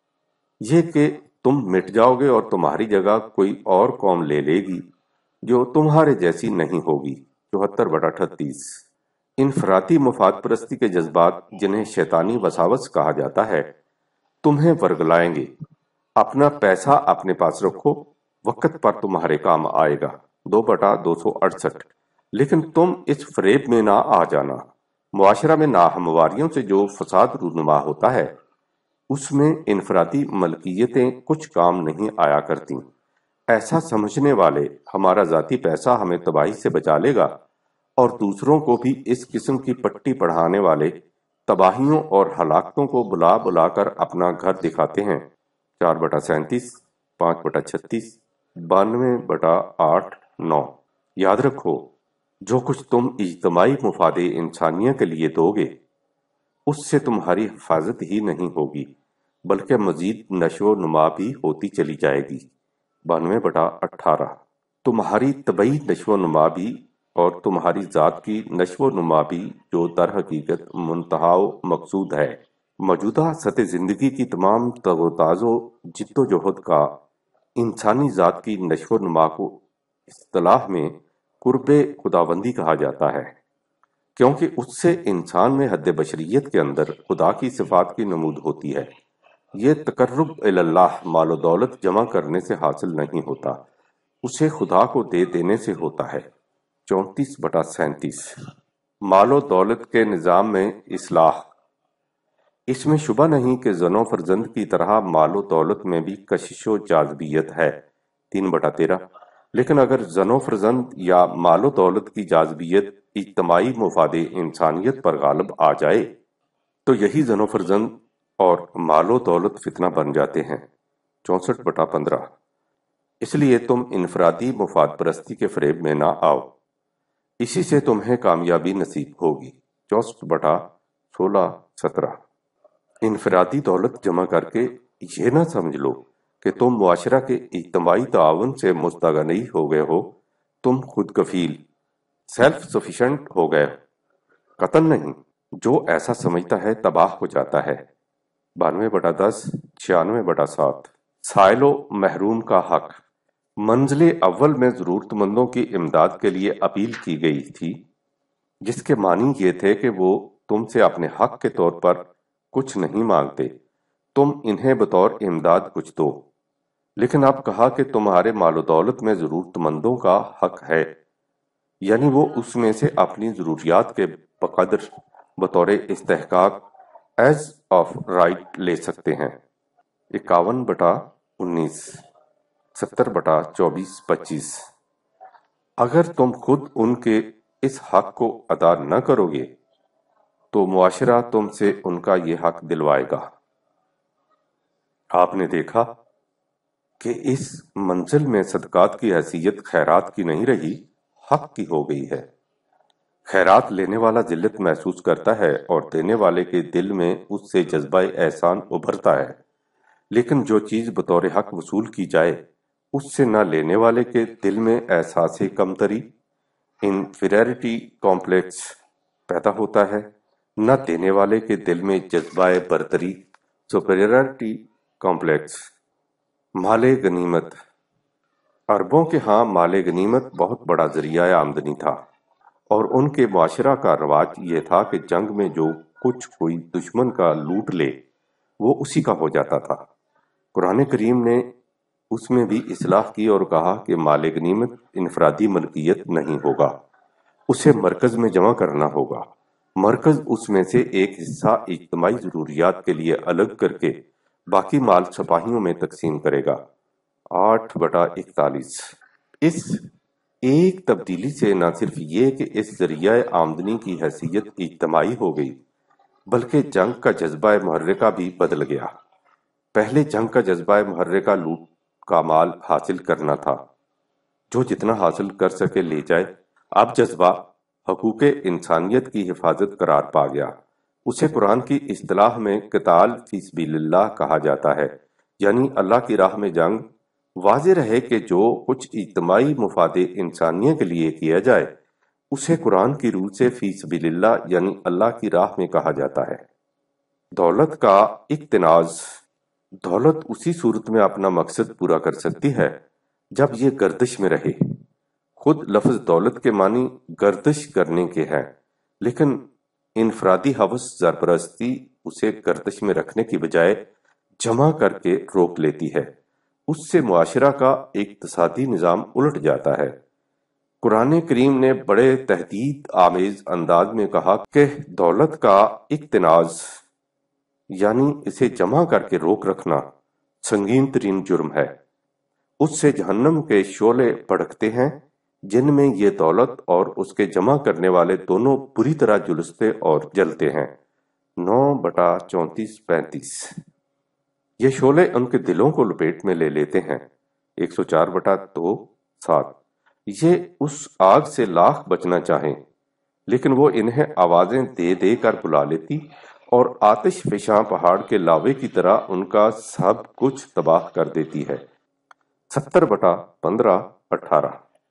یہ کہ تم مٹ جاؤ گے اور تمہاری جگہ کوئی اور قوم لے لے گی جو تمہارے جیسی نہیں ہوگی۔ چوہتر بٹا اٹھتیس۔ انفراطی مفاد پرستی کے جذبات جنہیں شیطانی وساوس کہا جاتا ہے تمہیں ورگلائیں گے۔ اپنا پیسہ اپنے پاس رکھو، وقت پر تمہارے کام آئے گا۔ دو بٹا دو سو اڑسٹھ۔ لیکن تم اس فریب میں نہ آ جانا۔ معاشرہ میں ناہمواریوں سے جو فساد رونما ہوتا ہے اس میں انفرادی ملکیتیں کچھ کام نہیں آیا کرتی۔ ایسا سمجھنے والے ہمارا ذاتی پیسہ ہمیں تباہی سے بچا لے گا، اور دوسروں کو بھی اس قسم کی پٹی پڑھانے والے تباہیوں اور ہلاکتوں کو بلا بلا کر اپنا گھر دکھاتے ہیں۔ چار بٹا سینتیس، پانچ بٹا چھتیس۔ بانوے بٹا آٹھ نو۔ یاد رکھو، جو کچھ تم اجتماعی مفاد انسانیہ کے لیے دو گے اس سے تمہاری حفاظت ہی نہیں ہوگی بلکہ مزید نشو و نما بھی ہوتی چلی جائے گی۔ بانوے بٹا اٹھارہ۔ تمہاری طبعی نشو و نما بھی اور تمہاری ذات کی نشو و نما بھی جو در حقیقت منتہا و مقصود ہے، موجودہ سطح زندگی کی تمام تر و تازہ جد و جہد کا انسانی ذات کی نشو و نما کو اصطلاح میں قرب خداوندی کہا جاتا ہے، کیونکہ اس سے انسان میں حد بشریت کے اندر خدا کی صفات کی نمود ہوتی ہے۔ یہ تقرب اللہ مال و دولت جمع کرنے سے حاصل نہیں ہوتا، اسے خدا کو دے دینے سے ہوتا ہے۔ چونتیس بٹا سینتیس۔ مال و دولت کے نظام میں اصلاح۔ اس میں شبہ نہیں کہ زن و فرزند کی طرح مال و دولت میں بھی کشش و جاذبیت ہے۔ تین بٹا تیرہ۔ لیکن اگر زن و فرزند یا مال و دولت کی جاذبیت اجتماعی مفاد انسانیت پر غالب آ جائے تو یہی زن و فرزند اور مال و دولت فتنہ بن جاتے ہیں۔ چونسٹھ بٹا پندرہ۔ اس لیے تم انفرادی مفاد پرستی کے فریب میں نہ آؤ، اسی سے تمہیں کامیابی نصیب ہوگی۔ چونسٹھ بٹا سولہ سترہ۔ انفرادی دولت جمع کر کے یہ نہ سمجھ لو کہ تم معاشرہ کے اجتماعی تعاون سے مستغنی ہو گئے ہو، تم خود کفیل سیلف سفیشنٹ ہو گئے، قطعاً نہیں۔ جو ایسا سمجھتا ہے تباہ ہو جاتا ہے۔ بانوے بٹا دس۔ چھیانوے بٹا سات۔ سائل و محروم کا حق۔ منزل اول میں ضرورت مندوں کی امداد کے لیے اپیل کی گئی تھی، جس کے معنی یہ تھے کہ وہ تم سے اپنے حق کے طور پر کچھ نہیں مانگتے، تم انہیں بطور امداد کچھ دو۔ لیکن اب کہا کہ تمہارے مال و دولت میں ضرورت مندوں کا حق ہے، یعنی وہ اس میں سے اپنی ضروریات کے بقدر بطور استحقاق ایز آف رائٹ لے سکتے ہیں۔ اکاون بٹا انیس۔ ستر بٹا چوبیس پچیس۔ اگر تم خود ان کے اس حق کو ادا نہ کرو گے تو معاشرہ تم سے ان کا یہ حق دلوائے گا۔ آپ نے دیکھا کہ اس منزل میں صدقات کی حیثیت خیرات کی نہیں رہی، حق کی ہو گئی ہے۔ خیرات لینے والا ذلت محسوس کرتا ہے اور دینے والے کے دل میں اس سے جذبہ احسان ابھرتا ہے، لیکن جو چیز بطور حق وصول کی جائے اس سے نہ لینے والے کے دل میں احساس کمتری انفیریٹی کمپلیکس پیدا ہوتا ہے، نہ دینے والے کے دل میں جذبہ برتری سپیریورٹی کمپلیکس۔ مال غنیمت۔ عربوں کے ہاں مال غنیمت بہت بڑا ذریعہ آمدنی تھا، اور ان کے معاشرہ کا رواج یہ تھا کہ جنگ میں جو کچھ کوئی دشمن کا لوٹ لے وہ اسی کا ہو جاتا تھا۔ قرآن کریم نے اس میں بھی اصلاح کی اور کہا کہ مال غنیمت انفرادی ملکیت نہیں ہوگا، اسے مرکز میں جمع کرنا ہوگا۔ مرکز اس میں سے ایک حصہ اجتماعی ضروریات کے لیے الگ کر کے باقی مال سپاہیوں میں تقسیم کرے گا۔ آٹھ بٹا اکتالیس۔ اس ایک تبدیلی سے نہ صرف یہ کہ اس ذریعہ آمدنی کی حیثیت اجتماعی ہو گئی بلکہ جنگ کا جذبہ محرکہ بھی بدل گیا۔ پہلے جنگ کا جذبہ محرکہ لوٹ کا مال حاصل کرنا تھا، جو جتنا حاصل کر سکے لے جائے۔ اب جذبہ حقوق انسانیت کی حفاظت قرار پا گیا۔ اسے قرآن کی اصطلاح میں قتال فی سبیل اللہ کہا جاتا ہے، یعنی اللہ کی راہ میں جنگ۔ واضح رہے کہ جو کچھ اجتماعی مفاد انسانیہ کے لیے کیا جائے اسے قرآن کی روح سے فی سبیل اللہ یعنی اللہ کی راہ میں کہا جاتا ہے۔ دولت کا اقتناز۔ دولت اسی صورت میں اپنا مقصد پورا کر سکتی ہے جب یہ گردش میں رہے۔ خود لفظ دولت کے معنی گردش کرنے کے ہیں، لیکن انفرادی حوث زرپرستی اسے گردش میں رکھنے کی بجائے جمع کر کے روک لیتی ہے۔ اس سے معاشرہ کا اقتصادی نظام الٹ جاتا ہے۔ قرآن کریم نے بڑے تہدید آمیز انداز میں کہا کہ دولت کا اقتناز یعنی اسے جمع کر کے روک رکھنا سنگین ترین جرم ہے۔ اس سے جہنم کے شعلے بھڑکتے ہیں جن میں یہ دولت اور اس کے جمع کرنے والے دونوں بری طرح جلستے اور جلتے ہیں۔ نو بٹا چونتیس پینتیس۔ یہ شعلے ان کے دلوں کو لپیٹ میں لے لیتے ہیں، ایک سو چار بٹا دو سات۔ یہ اس آگ سے لاکھ بچنا چاہیں لیکن وہ انہیں آوازیں دے دے کر بلا لیتی اور آتش فشاں پہاڑ کے لاوے کی طرح ان کا سب کچھ تباہ کر دیتی ہے۔ ستر بٹا پندرہ اٹھارہ۔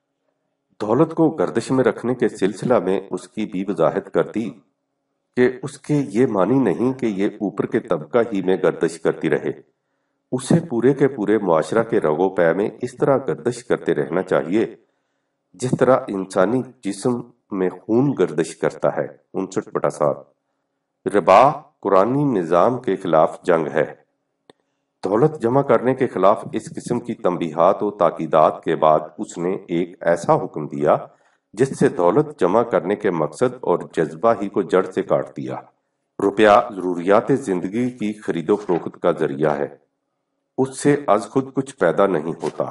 دولت کو گردش میں رکھنے کے سلسلہ میں اس کی بھی وضاحت کر دی کہ اس کے یہ معنی نہیں کہ یہ اوپر کے طبقہ ہی میں گردش کرتی رہے، اسے پورے کے پورے معاشرہ کے رگ و پے میں اس طرح گردش کرتے رہنا چاہیے جس طرح انسانی جسم میں خون گردش کرتا ہے۔ انسٹھ بٹا سات۔ ربا قرآنی نظام کے خلاف جنگ ہے۔ دولت جمع کرنے کے خلاف اس قسم کی تنبیہات و تاکیدات کے بعد اس نے ایک ایسا حکم دیا جس سے دولت جمع کرنے کے مقصد اور جذبہ ہی کو جڑ سے کاٹ دیا۔ روپیہ ضروریات زندگی کی خرید و فروخت کا ذریعہ ہے، اس سے از خود کچھ پیدا نہیں ہوتا۔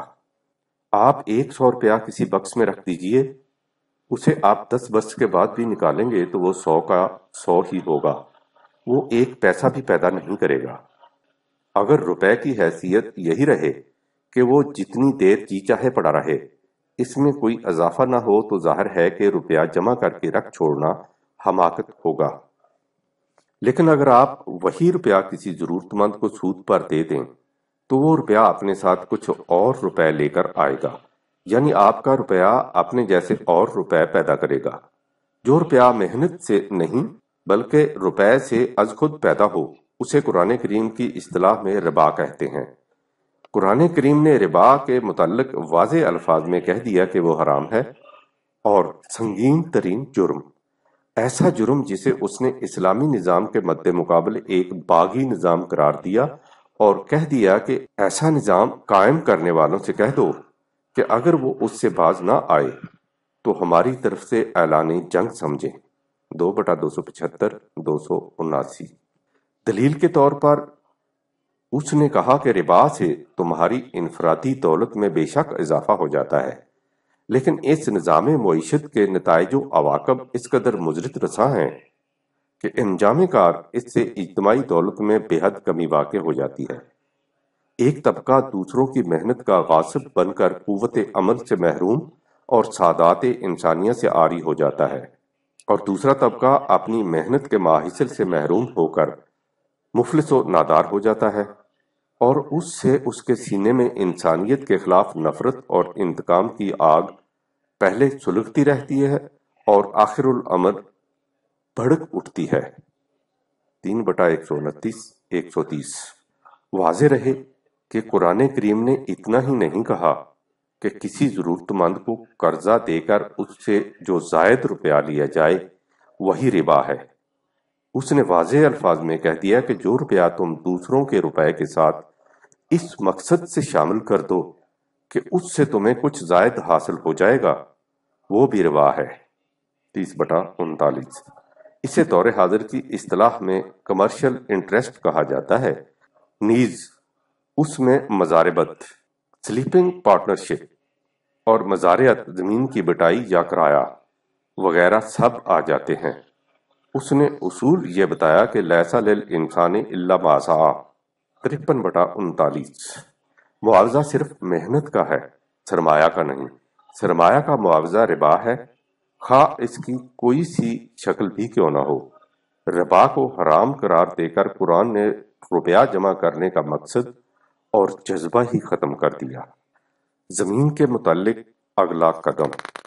آپ ایک سو روپیہ کسی بکس میں رکھ دیجئے، اسے آپ دس برس کے بعد بھی نکالیں گے تو وہ سو کا سو ہی ہوگا، وہ ایک پیسہ بھی پیدا نہیں کرے گا۔ اگر روپے کی حیثیت یہی رہے کہ وہ جتنی دیر جی چاہے پڑا رہے، اس میں کوئی اضافہ نہ ہو تو ظاہر ہے کہ روپیہ جمع کر کے رکھ چھوڑنا حماقت ہوگا۔ لیکن اگر آپ وہی روپیہ کسی ضرورت مند کو سود پر دے دیں تو وہ روپیہ اپنے ساتھ کچھ اور روپے لے کر آئے گا، یعنی آپ کا روپیہ اپنے جیسے اور روپے پیدا کرے گا۔ جو روپیہ محنت سے نہیں بلکہ روپے سے از خود پیدا ہو اسے قرآن کریم کی اصطلاح میں ربا کہتے ہیں۔ قرآن کریم نے ربا کے متعلق واضح الفاظ میں کہہ دیا کہ وہ حرام ہے اور سنگین ترین جرم، ایسا جرم جسے اس نے اسلامی نظام کے مد مقابل ایک باغی نظام قرار دیا اور کہہ دیا کہ ایسا نظام قائم کرنے والوں سے کہہ دو کہ اگر وہ اس سے باز نہ آئے تو ہماری طرف سے اعلان جنگ سمجھیں۔ دو بٹا دو سو پچھتر دو سو اناسی۔ دلیل کے طور پر اس نے کہا کہ ربا سے تمہاری انفرادی دولت میں بے شک اضافہ ہو جاتا ہے، لیکن اس نظام معیشت کے نتائج و عواقب اس قدر مضرت رساں ہیں کہ انجام کار اس سے اجتماعی دولت میں بے حد کمی واقع ہو جاتی ہے۔ ایک طبقہ دوسروں کی محنت کا غاصب بن کر قوت عمل سے محروم اور سعادات انسانیہ سے عاری ہو جاتا ہے، اور دوسرا طبقہ اپنی محنت کے ماحصل سے محروم ہو کر مفلس و نادار ہو جاتا ہے، اور اس سے اس کے سینے میں انسانیت کے خلاف نفرت اور انتقام کی آگ پہلے سلگتی رہتی ہے اور آخر الامر بھڑک اٹھتی ہے۔ تین بٹا ایک سو انتیس ایک سو تیس۔ واضح رہے کہ قرآن کریم نے اتنا ہی نہیں کہا کہ کسی ضرورت مند کو قرضہ دے کر اس سے جو زائد روپیہ لیا جائے وہی ربا ہے، اس نے واضح الفاظ میں کہہ دیا کہ جو روپیہ تم دوسروں کے روپے کے ساتھ اس مقصد سے شامل کر دو کہ اس سے تمہیں کچھ زائد حاصل ہو جائے گا وہ بھی ربا ہے۔ تیس بٹا انتالیس۔ اسے دور حاضر کی اصطلاح میں کمرشل انٹرسٹ کہا جاتا ہے، نیز اس میں مزاربت، سلیپنگ پارٹنرشپ اور مزارعت، زمین کی بٹائی یا کرایہ وغیرہ سب آ جاتے ہیں۔ اس نے اصول یہ بتایا کہ لیسا للانسان الا ما سعی۔ ترپن بٹا انتالیس۔ معاوضہ صرف محنت کا ہے، سرمایہ کا نہیں۔ سرمایہ کا معاوضہ ربا ہے، خواہ اس کی کوئی سی شکل بھی کیوں نہ ہو۔ ربا کو حرام قرار دے کر قرآن نے روپیہ جمع کرنے کا مقصد اور جذبہ ہی ختم کر دیا۔ زمین کے متعلق اگلا قدم۔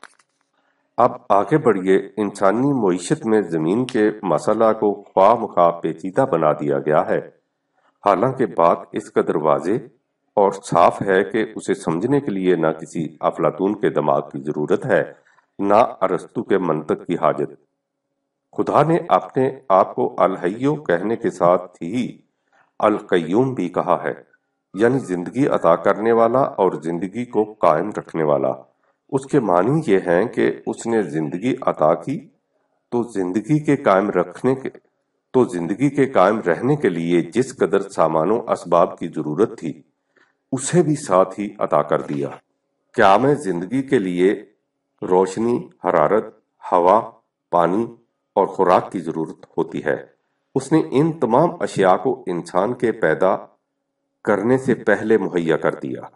اب آگے بڑھیے۔ انسانی معیشت میں زمین کے مسئلہ کو خواہ مخواہ پیچیدہ بنا دیا گیا ہے، حالانکہ بات اس قدر واضح اور صاف ہے کہ اسے سمجھنے کے لیے نہ کسی افلاطون کے دماغ کی ضرورت ہے نہ ارسطو کے منطق کی حاجت۔ خدا نے اپنے آپ کو الحیو کہنے کے ساتھ ہی القیوم بھی کہا ہے، یعنی زندگی عطا کرنے والا اور زندگی کو قائم رکھنے والا۔ اس کے معنی یہ ہیں کہ اس نے زندگی عطا کی تو زندگی کے قائم رکھنے کے تو زندگی کے قائم رہنے کے لیے جس قدر سامان و اسباب کی ضرورت تھی اسے بھی ساتھ ہی عطا کر دیا۔ قیام زندگی کے لیے روشنی، حرارت، ہوا، پانی اور خوراک کی ضرورت ہوتی ہے۔ اس نے ان تمام اشیاء کو انسان کے پیدا کرنے سے پہلے مہیا کر دیا۔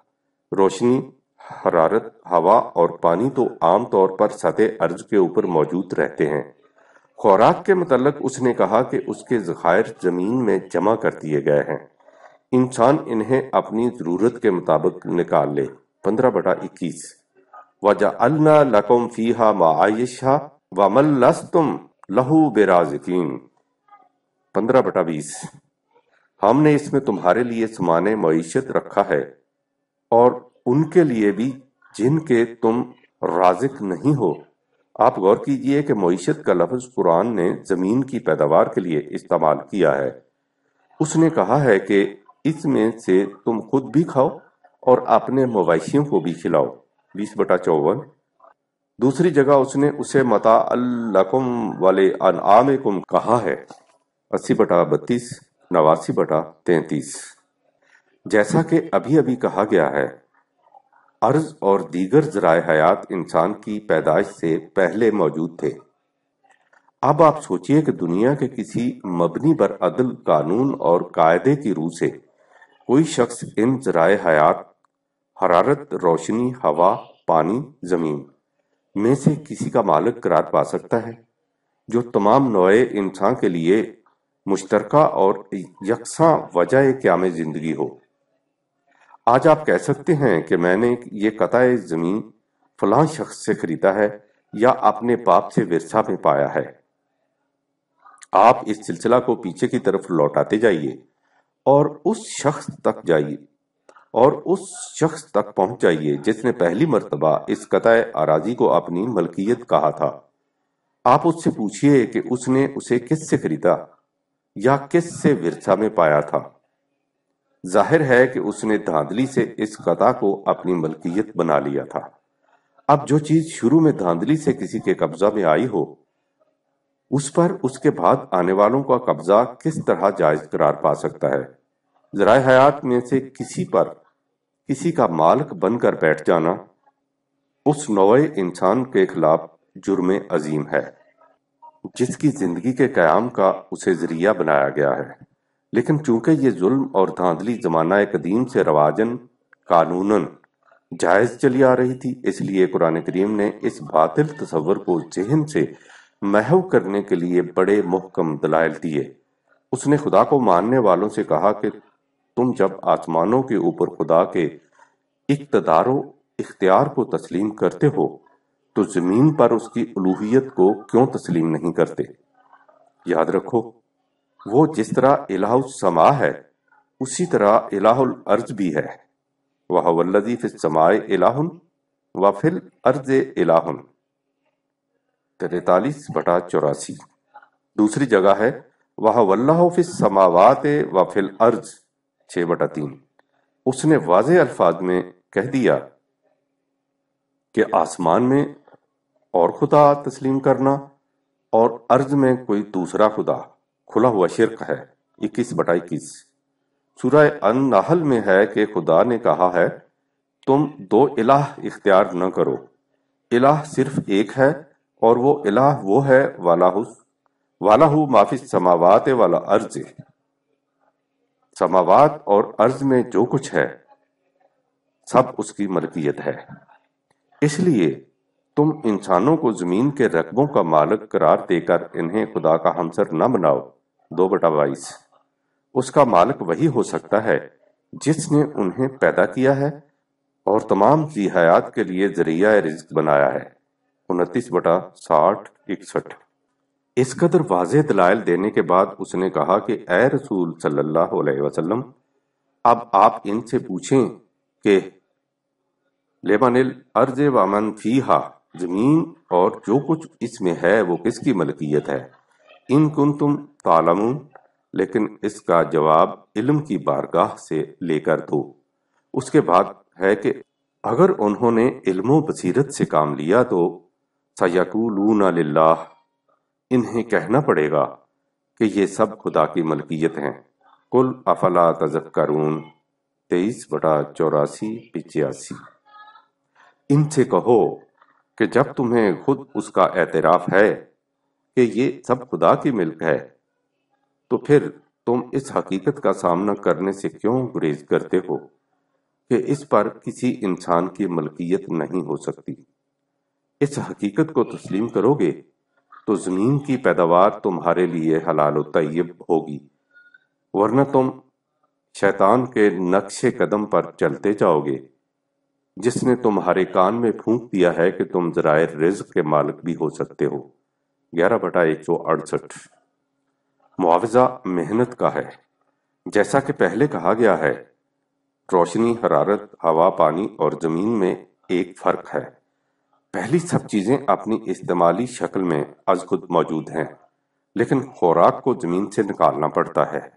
روشنی، حرارت، ہوا اور پانی تو عام طور پر سطح ارض کے اوپر موجود رہتے ہیں۔ خوراک کے متعلق اس نے کہا کہ اس کے ذخائر زمین میں جمع کر دیے گئے ہیں، انسان انہیں اپنی ضرورت کے مطابق نکال لے۔ پندرہ بٹا اکیس وَجَعَلْنَا لَكُمْ فِيهَا مَعَائِشَ وَمَن لَّسْتُمْ لَهُ بِرَازِقِينَ۔ پندرہ بٹا بیس ہم نے اس میں تمہارے لیے سامان معیشت رکھا ہے اور ان کے لیے بھی جن کے تم رازق نہیں ہو۔ آپ غور کیجئے کہ معیشت کا لفظ قرآن نے زمین کی پیداوار کے لیے استعمال کیا ہے۔ اس نے کہا ہے کہ اس میں سے تم خود بھی کھاؤ اور اپنے مویشیوں کو بھی کھلاؤ۔ بیس بٹا چوون دوسری جگہ اس نے اسے متاع لکم ولانعامکم کہا ہے۔ اسی بٹا بتیس نواسی بٹا تینتیس جیسا کہ ابھی ابھی کہا گیا ہے، ارض اور دیگر ذرائع حیات انسان کی پیدائش سے پہلے موجود تھے۔ اب آپ سوچئے کہ دنیا کے کسی مبنی بر عدل قانون اور قاعدے کی روح سے کوئی شخص ان ذرائع حیات، حرارت، روشنی، ہوا، پانی، زمین میں سے کسی کا مالک قرار پا سکتا ہے جو تمام نوع انسان کے لیے مشترکہ اور یکساں وجہ قیام زندگی ہو۔ آج آپ کہہ سکتے ہیں کہ میں نے یہ قطع زمین فلاں شخص سے خریدا ہے یا اپنے باپ سے ورثہ میں پایا ہے۔ آپ اس سلسلہ کو پیچھے کی طرف لوٹاتے جائیے اور اس شخص تک جائیے اور اس شخص تک پہنچ جائیے جس نے پہلی مرتبہ اس قطع اراضی کو اپنی ملکیت کہا تھا۔ آپ اس سے پوچھئے کہ اس نے اسے کس سے خریدا یا کس سے ورثہ میں پایا تھا۔ ظاہر ہے کہ اس نے دھاندلی سے اس قطع کو اپنی ملکیت بنا لیا تھا۔ اب جو چیز شروع میں دھاندلی سے کسی کے قبضہ میں آئی ہو، اس پر اس کے بعد آنے والوں کا قبضہ کس طرح جائز قرار پا سکتا ہے؟ ذرائع حیات میں سے کسی پر کسی کا مالک بن کر بیٹھ جانا اس نوع انسان کے خلاف جرم عظیم ہے جس کی زندگی کے قیام کا اسے ذریعہ بنایا گیا ہے۔ لیکن چونکہ یہ ظلم اور دھاندلی زمانہ قدیم سے رواجن قانوناً جائز چلی آ رہی تھی، اس لیے قرآن کریم نے اس باطل تصور کو ذہن سے محو کرنے کے لیے بڑے محکم دلائل دیے۔ اس نے خدا کو ماننے والوں سے کہا کہ تم جب آسمانوں کے اوپر خدا کے اقتدار و اختیار کو تسلیم کرتے ہو تو زمین پر اس کی الوہیت کو کیوں تسلیم نہیں کرتے؟ یاد رکھو، وہ جس طرح الہ السماء ہے اسی طرح الہ الارض بھی ہے۔ وَهُوَ الَّذِي فِي السَّمَاءِ إِلَٰهٌ وَفِي الْأَرْضِ إِلَٰهٌ۔ تینتالیس بٹا چوراسی دوسری جگہ ہے وَهُوَ اللَّهُ فِي السَّمَاوَاتِ وَفِي الْأَرْضِ چھ بٹا تین۔ اس نے واضح الفاظ میں کہہ دیا کہ آسمان میں اور خدا تسلیم کرنا اور ارض میں کوئی دوسرا خدا کھلا ہوا شرک ہے۔ اکیس بٹا اکیس سورہ النحل میں ہے کہ خدا نے کہا ہے تم دو الہ اختیار نہ کرو، الہ صرف ایک ہے اور وہ الہ وہ ہے وَلَهُ مَا فِي السَّمَاوَاتِ وَالْأَرْضِ۔ سماوات اور ارض میں جو کچھ ہے سب اس کی ملکیت ہے، اس لیے تم انسانوں کو زمین کے رقبوں کا مالک قرار دے کر انہیں خدا کا ہمسر نہ بناؤ۔ دو بٹا بائیس اس کا مالک وہی ہو سکتا ہے جس نے انہیں پیدا کیا ہے اور تمام ذی حیات کے لیے ذریعہ رزق بنایا ہے۔ انتیس بٹا ساٹھ اکسٹھ اس قدر واضح دلائل دینے کے بعد اس نے کہا کہ اے رسول صلی اللہ علیہ وسلم، اب آپ ان سے پوچھیں کہ لمن الارض ومن فیہا، زمین اور جو کچھ اس میں ہے وہ کس کی ملکیت ہے؟ ان کنتم تعلمون، لیکن اس کا جواب علم کی بارگاہ سے لے کر دو۔ اس کے بعد ہے کہ اگر انہوں نے علم و بصیرت سے کام لیا تو سیقولون للہ، انہیں کہنا پڑے گا کہ یہ سب خدا کی ملکیت ہیں۔ قل افلا تذکرون تیئیس بٹا چوراسی پچاسی ان سے کہو کہ جب تمہیں خود اس کا اعتراف ہے کہ یہ سب خدا کی ملک ہے تو پھر تم اس حقیقت کا سامنا کرنے سے کیوں گریز کرتے ہو کہ اس پر کسی انسان کی ملکیت نہیں ہو سکتی۔ اس حقیقت کو تسلیم کرو گے تو زمین کی پیداوار تمہارے لیے حلال و طیب ہوگی، ورنہ تم شیطان کے نقش قدم پر چلتے جاؤ گے، جس نے تمہارے کان میں پھونک دیا ہے کہ تم ذرائع رزق کے مالک بھی ہو سکتے ہو۔ گیارہ بٹا ایک سو اڑسٹھ۔ معاوضہ محنت کا ہے۔ جیسا کہ پہلے کہا گیا ہے، روشنی، حرارت، ہوا، پانی اور زمین میں ایک فرق ہے۔ پہلی سب چیزیں اپنی استعمالی شکل میں از خود موجود ہیں، لیکن خوراک کو زمین سے نکالنا پڑتا ہے،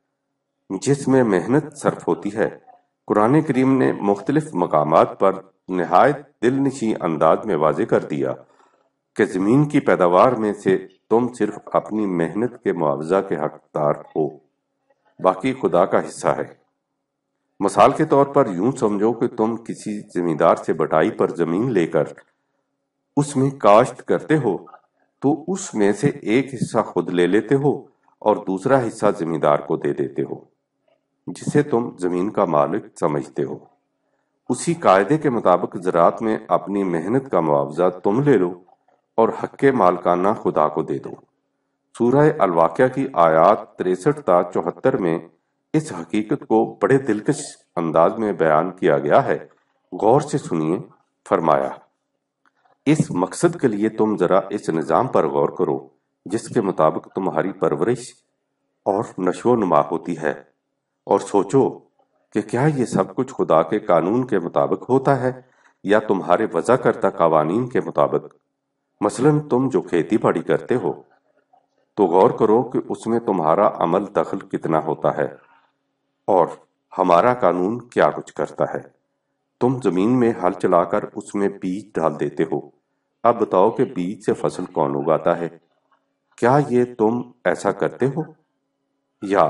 جس میں محنت صرف ہوتی ہے۔ قرآن کریم نے مختلف مقامات پر نہایت دل نشیں انداز میں واضح کر دیا کہ زمین کی پیداوار میں سے تم صرف اپنی محنت کے معاوضہ کے حقدار ہو، باقی خدا کا حصہ ہے۔ مثال کے طور پر یوں سمجھو کہ تم کسی زمیندار سے بٹائی پر زمین لے کر اس میں کاشت کرتے ہو تو اس میں سے ایک حصہ خود لے لیتے ہو اور دوسرا حصہ زمیندار کو دے دیتے ہو، جسے تم زمین کا مالک سمجھتے ہو۔ اسی قاعدے کے مطابق زراعت میں اپنی محنت کا معاوضہ تم لے لو اور حق مالکانہ خدا کو دے دو۔ سورہ الواقعہ کی آیات تریسٹھ تا چوہتر میں اس حقیقت کو بڑے دلکش انداز میں بیان کیا گیا ہے۔ غور سے سنیے۔ فرمایا، اس مقصد کے لیے تم ذرا اس نظام پر غور کرو جس کے مطابق تمہاری پرورش اور نشو و نما ہوتی ہے، اور سوچو کہ کیا یہ سب کچھ خدا کے قانون کے مطابق ہوتا ہے یا تمہارے وضع کردہ قوانین کے مطابق۔ مثلاً تم جو کھیتی باڑی کرتے ہو تو غور کرو کہ اس میں تمہارا عمل دخل کتنا ہوتا ہے اور ہمارا قانون کیا کچھ کرتا ہے۔ تم زمین میں ہل چلا کر اس میں بیج ڈال دیتے ہو، اب بتاؤ کہ بیج سے فصل کون اگاتا ہے؟ کیا یہ تم ایسا کرتے ہو یا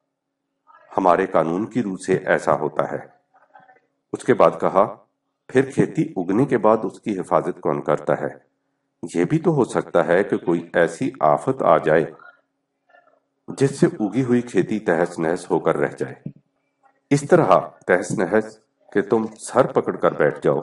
ہمارے قانون کی روح سے ایسا ہوتا ہے؟ اس کے بعد کہا، پھر کھیتی اگنے کے بعد اس کی حفاظت کون کرتا ہے؟ یہ بھی تو ہو سکتا ہے کہ کوئی ایسی آفت آ جائے جس سے اگی ہوئی کھیتی تہس نہس ہو کر رہ جائے، اس طرح تہس نہس کہ تم سر پکڑ کر بیٹھ جاؤ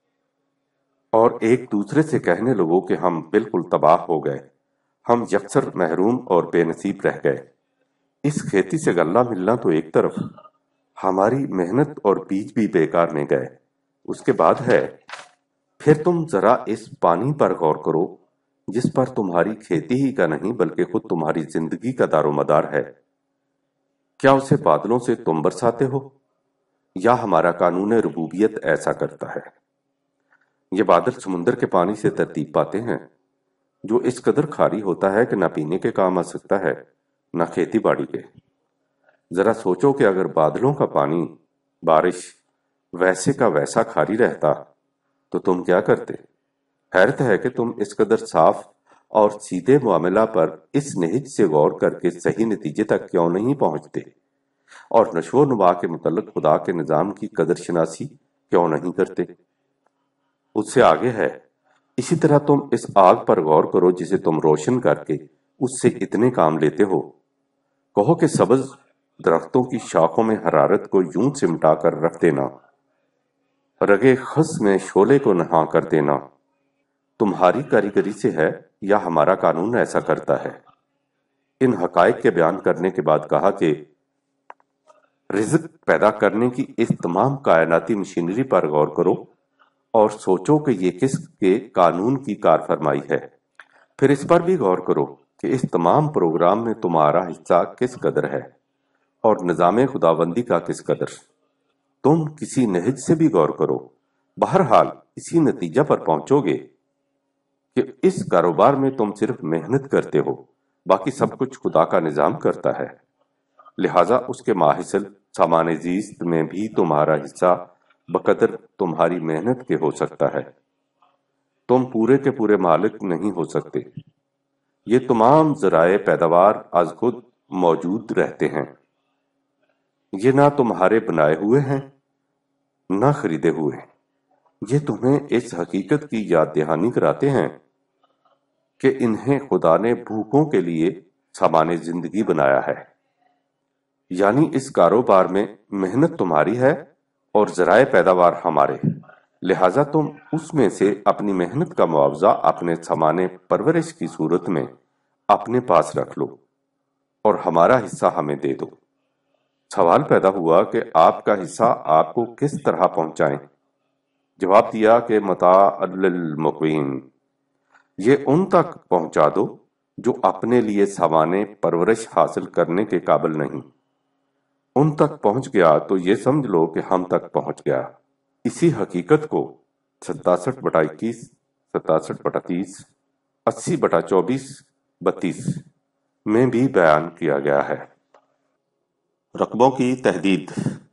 اور ایک دوسرے سے کہنے لگو کہ ہم بالکل تباہ ہو گئے، ہم یکسر محروم اور بے نصیب رہ گئے۔ اس کھیتی سے غلہ ملنا تو ایک طرف، ہماری محنت اور بیج بھی بیکار میں گئے۔ اس کے بعد ہے، پھر تم ذرا اس پانی پر غور کرو جس پر تمہاری کھیتی ہی کا نہیں بلکہ خود تمہاری زندگی کا دار و مدار ہے۔ کیا اسے بادلوں سے تم برساتے ہو یا ہمارا قانون ربوبیت ایسا کرتا ہے؟ یہ بادل سمندر کے پانی سے ترتیب پاتے ہیں جو اس قدر کھاری ہوتا ہے کہ نہ پینے کے کام آ سکتا ہے نہ کھیتی باڑی کے۔ ذرا سوچو کہ اگر بادلوں کا پانی، بارش ویسے کا ویسا کھاری رہتا تو تم کیا کرتے؟ حیرت ہے کہ تم اس قدر صاف اور سیدھے معاملہ پر اس نہج سے غور کر کے صحیح نتیجے تک کیوں نہیں پہنچتے، اور نشو و نما کے متعلق خدا کے نظام کی قدر شناسی کیوں نہیں کرتے۔ اس سے آگے ہے، اسی طرح تم اس آگ پر غور کرو جسے تم روشن کر کے اس سے اتنے کام لیتے ہو۔ کہو کہ سبز درختوں کی شاخوں میں حرارت کو یوں سمٹا کر رکھ دینا، رگے خس میں شعلے کو نہا کر دینا، تمہاری کاریگری سے ہے یا ہمارا قانون ایسا کرتا ہے؟ ان حقائق کے بیان کرنے کے بعد کہا کہ رزق پیدا کرنے کی اس تمام کائناتی مشینری پر غور کرو اور سوچو کہ یہ کس کے قانون کی کار فرمائی ہے۔ پھر اس پر بھی غور کرو کہ اس تمام پروگرام میں تمہارا حصہ کس قدر ہے اور نظام خداوندی کا کس قدر۔ تم کسی نہج سے بھی غور کرو، بہرحال اسی نتیجہ پر پہنچو گے کہ اس کاروبار میں تم صرف محنت کرتے ہو، باقی سب کچھ خدا کا نظام کرتا ہے، لہٰذا اس کے ماحصل سامان زیست میں بھی تمہارا حصہ بقدر تمہاری محنت کے ہو سکتا ہے۔ تم پورے کے پورے مالک نہیں ہو سکتے۔ یہ تمام ذرائع پیداوار از خود موجود رہتے ہیں، یہ نہ تمہارے بنائے ہوئے ہیں نہ خریدے ہوئے۔ یہ تمہیں اس حقیقت کی یاد دہانی کراتے ہیں کہ انہیں خدا نے بھوکوں کے لیے سامان زندگی بنایا ہے، یعنی اس کاروبار میں محنت تمہاری ہے اور ذرائع پیداوار ہمارے، لہٰذا تم اس میں سے اپنی محنت کا معاوضہ اپنے سامان پرورش کی صورت میں اپنے پاس رکھ لو اور ہمارا حصہ ہمیں دے دو۔ سوال پیدا ہوا کہ آپ کا حصہ آپ کو کس طرح پہنچائیں؟ جواب دیا کہ متاع للمقوین، یہ ان تک پہنچا دو جو اپنے لیے سامان پرورش حاصل کرنے کے قابل نہیں۔ ان تک پہنچ گیا تو یہ سمجھ لو کہ ہم تک پہنچ گیا۔ اسی حقیقت کو ستاسٹھ بٹا اکیس، ستاسٹھ بٹا تیس، اسی بٹا چوبیس، بتیس میں بھی بیان کیا گیا ہے۔ رقبوں کی تحدید۔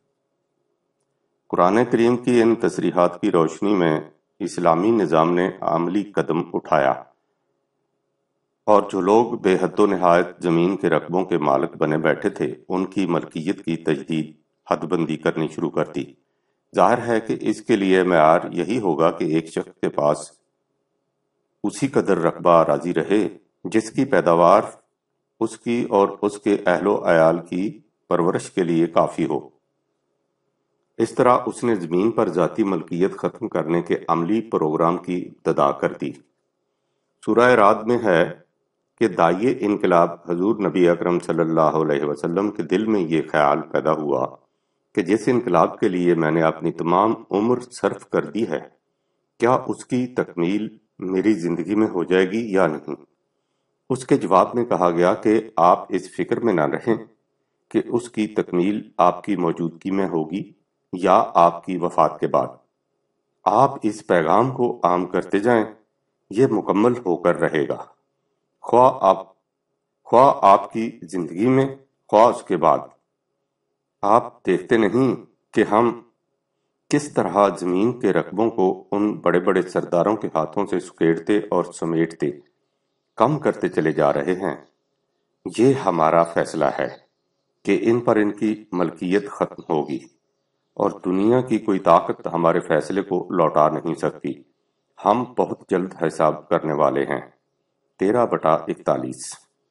قرآن کریم کی ان تصریحات کی روشنی میں اسلامی نظام نے عملی قدم اٹھایا اور جو لوگ بے حد و نہایت زمین کے رقبوں کے مالک بنے بیٹھے تھے ان کی ملکیت کی تجدید، حد بندی کرنی شروع کر دی۔ ظاہر ہے کہ اس کے لیے معیار یہی ہوگا کہ ایک شخص کے پاس اسی قدر رقبہ راضی رہے جس کی پیداوار اس کی اور اس کے اہل و عیال کی پرورش کے لیے کافی ہو۔ اس طرح اس نے زمین پر ذاتی ملکیت ختم کرنے کے عملی پروگرام کی ابتدا کر دی۔ سورہ رعد میں ہے کہ داعیِ انقلاب حضور نبی اکرم صلی اللہ علیہ وسلم کے دل میں یہ خیال پیدا ہوا کہ جس انقلاب کے لیے میں نے اپنی تمام عمر صرف کر دی ہے، کیا اس کی تکمیل میری زندگی میں ہو جائے گی یا نہیں؟ اس کے جواب میں کہا گیا کہ آپ اس فکر میں نہ رہیں کہ اس کی تکمیل آپ کی موجودگی میں ہوگی یا آپ کی وفات کے بعد۔ آپ اس پیغام کو عام کرتے جائیں، یہ مکمل ہو کر رہے گا، خواہ آپ خواہ آپ کی زندگی میں خواہ اس کے بعد۔ آپ دیکھتے نہیں کہ ہم کس طرح زمین کے رقبوں کو ان بڑے بڑے سرداروں کے ہاتھوں سے سکیڑتے اور سمیٹتے کم کرتے چلے جا رہے ہیں۔ یہ ہمارا فیصلہ ہے کہ ان پر ان کی ملکیت ختم ہوگی اور دنیا کی کوئی طاقت ہمارے فیصلے کو لوٹا نہیں سکتی۔ ہم بہت جلد حساب کرنے والے ہیں۔ تیرہ بٹا اکتالیس۔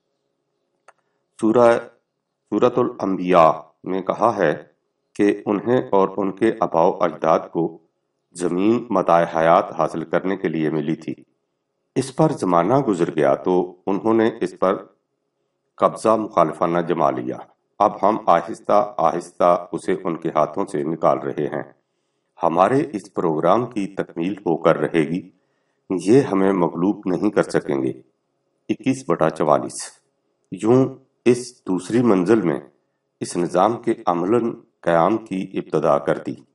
سورہ سورۃ الانبیاء میں کہا ہے کہ انہیں اور ان کے آباء و اجداد کو زمین متاع حیات حاصل کرنے کے لیے ملی تھی۔ اس پر زمانہ گزر گیا تو انہوں نے اس پر قبضہ مخالفانہ جما لیا۔ اب ہم آہستہ آہستہ اسے ان کے ہاتھوں سے نکال رہے ہیں۔ ہمارے اس پروگرام کی تکمیل ہو کر رہے گی، یہ ہمیں مغلوب نہیں کر سکیں گے۔ اکیس بٹا چوالیس۔ یوں اس دوسری منزل میں اس نظام کے عملاً قیام کی ابتدا کر دی۔